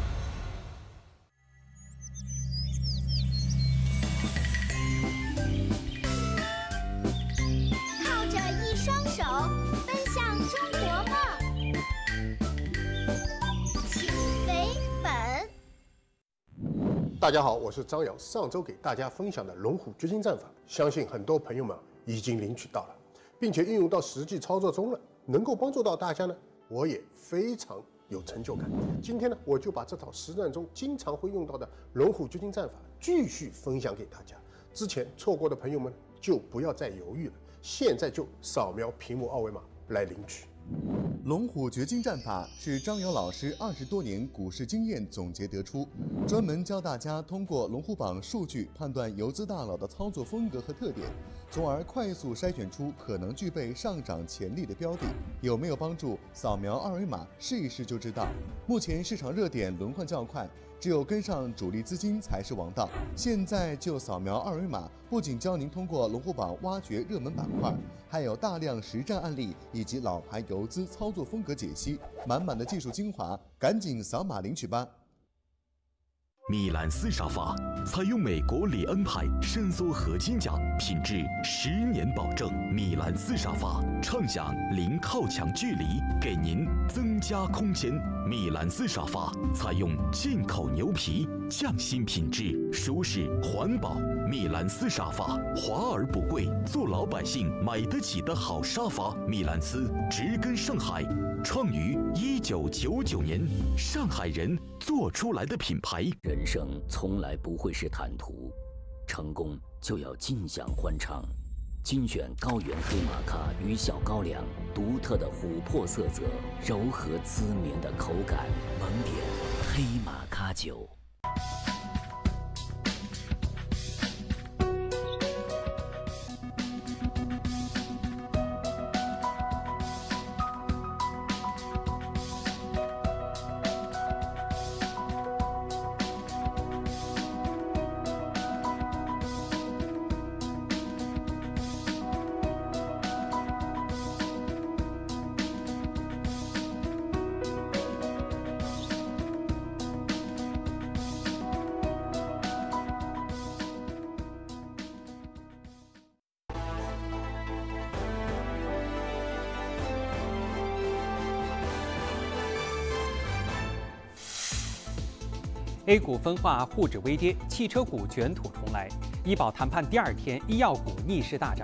大家好，我是张瑶。上周给大家分享的龙虎掘金战法，相信很多朋友们已经领取到了，并且运用到实际操作中了，能够帮助到大家呢，我也非常有成就感。今天呢，我就把这套实战中经常会用到的龙虎掘金战法继续分享给大家。之前错过的朋友们就不要再犹豫了，现在就扫描屏幕二维码来领取。 龙虎掘金战法是张瑶老师20多年股市经验总结得出，专门教大家通过龙虎榜数据判断游资大佬的操作风格和特点，从而快速筛选出可能具备上涨潜力的标的。有没有帮助？扫描二维码试一试就知道。目前市场热点轮换较快，只有跟上主力资金才是王道。现在就扫描二维码，不仅教您通过龙虎榜挖掘热门板块，还有大量实战案例以及老牌游资操作风格解析，满满的技术精华，赶紧扫码领取吧。 米兰斯沙发采用美国里恩牌伸缩合金架，品质10年保证。米兰斯沙发畅享零靠墙距离，给您增加空间。米兰斯沙发采用进口牛皮，匠心品质，舒适环保。米兰斯沙发华而不贵，做老百姓买得起的好沙发。米兰斯植根上海，创于1999年，上海人做出来的品牌。 人生从来不会是坦途，成功就要尽享欢畅。精选高原黑玛卡与小高粱，独特的琥珀色泽，柔和滋绵的口感，蒙点黑玛卡酒。 A 股分化，沪指微跌，汽车股卷土重来。医保谈判第2天，医药股逆势大涨。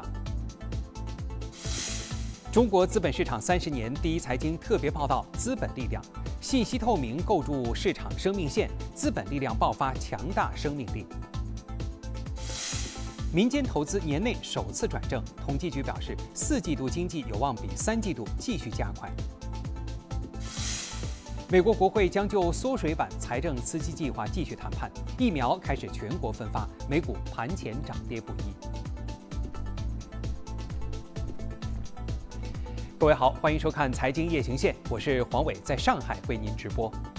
中国资本市场30年第一财经特别报道：资本力量，信息透明构筑市场生命线，资本力量爆发强大生命力。民间投资年内首次转正，统计局表示，4季度经济有望比3季度继续加快。美国国会将就缩水版财政刺激计划继续谈判，疫苗开始全国分发，美股盘前涨跌不一。各位好，欢迎收看《财经夜行线》，我是黄伟，在上海为您直播。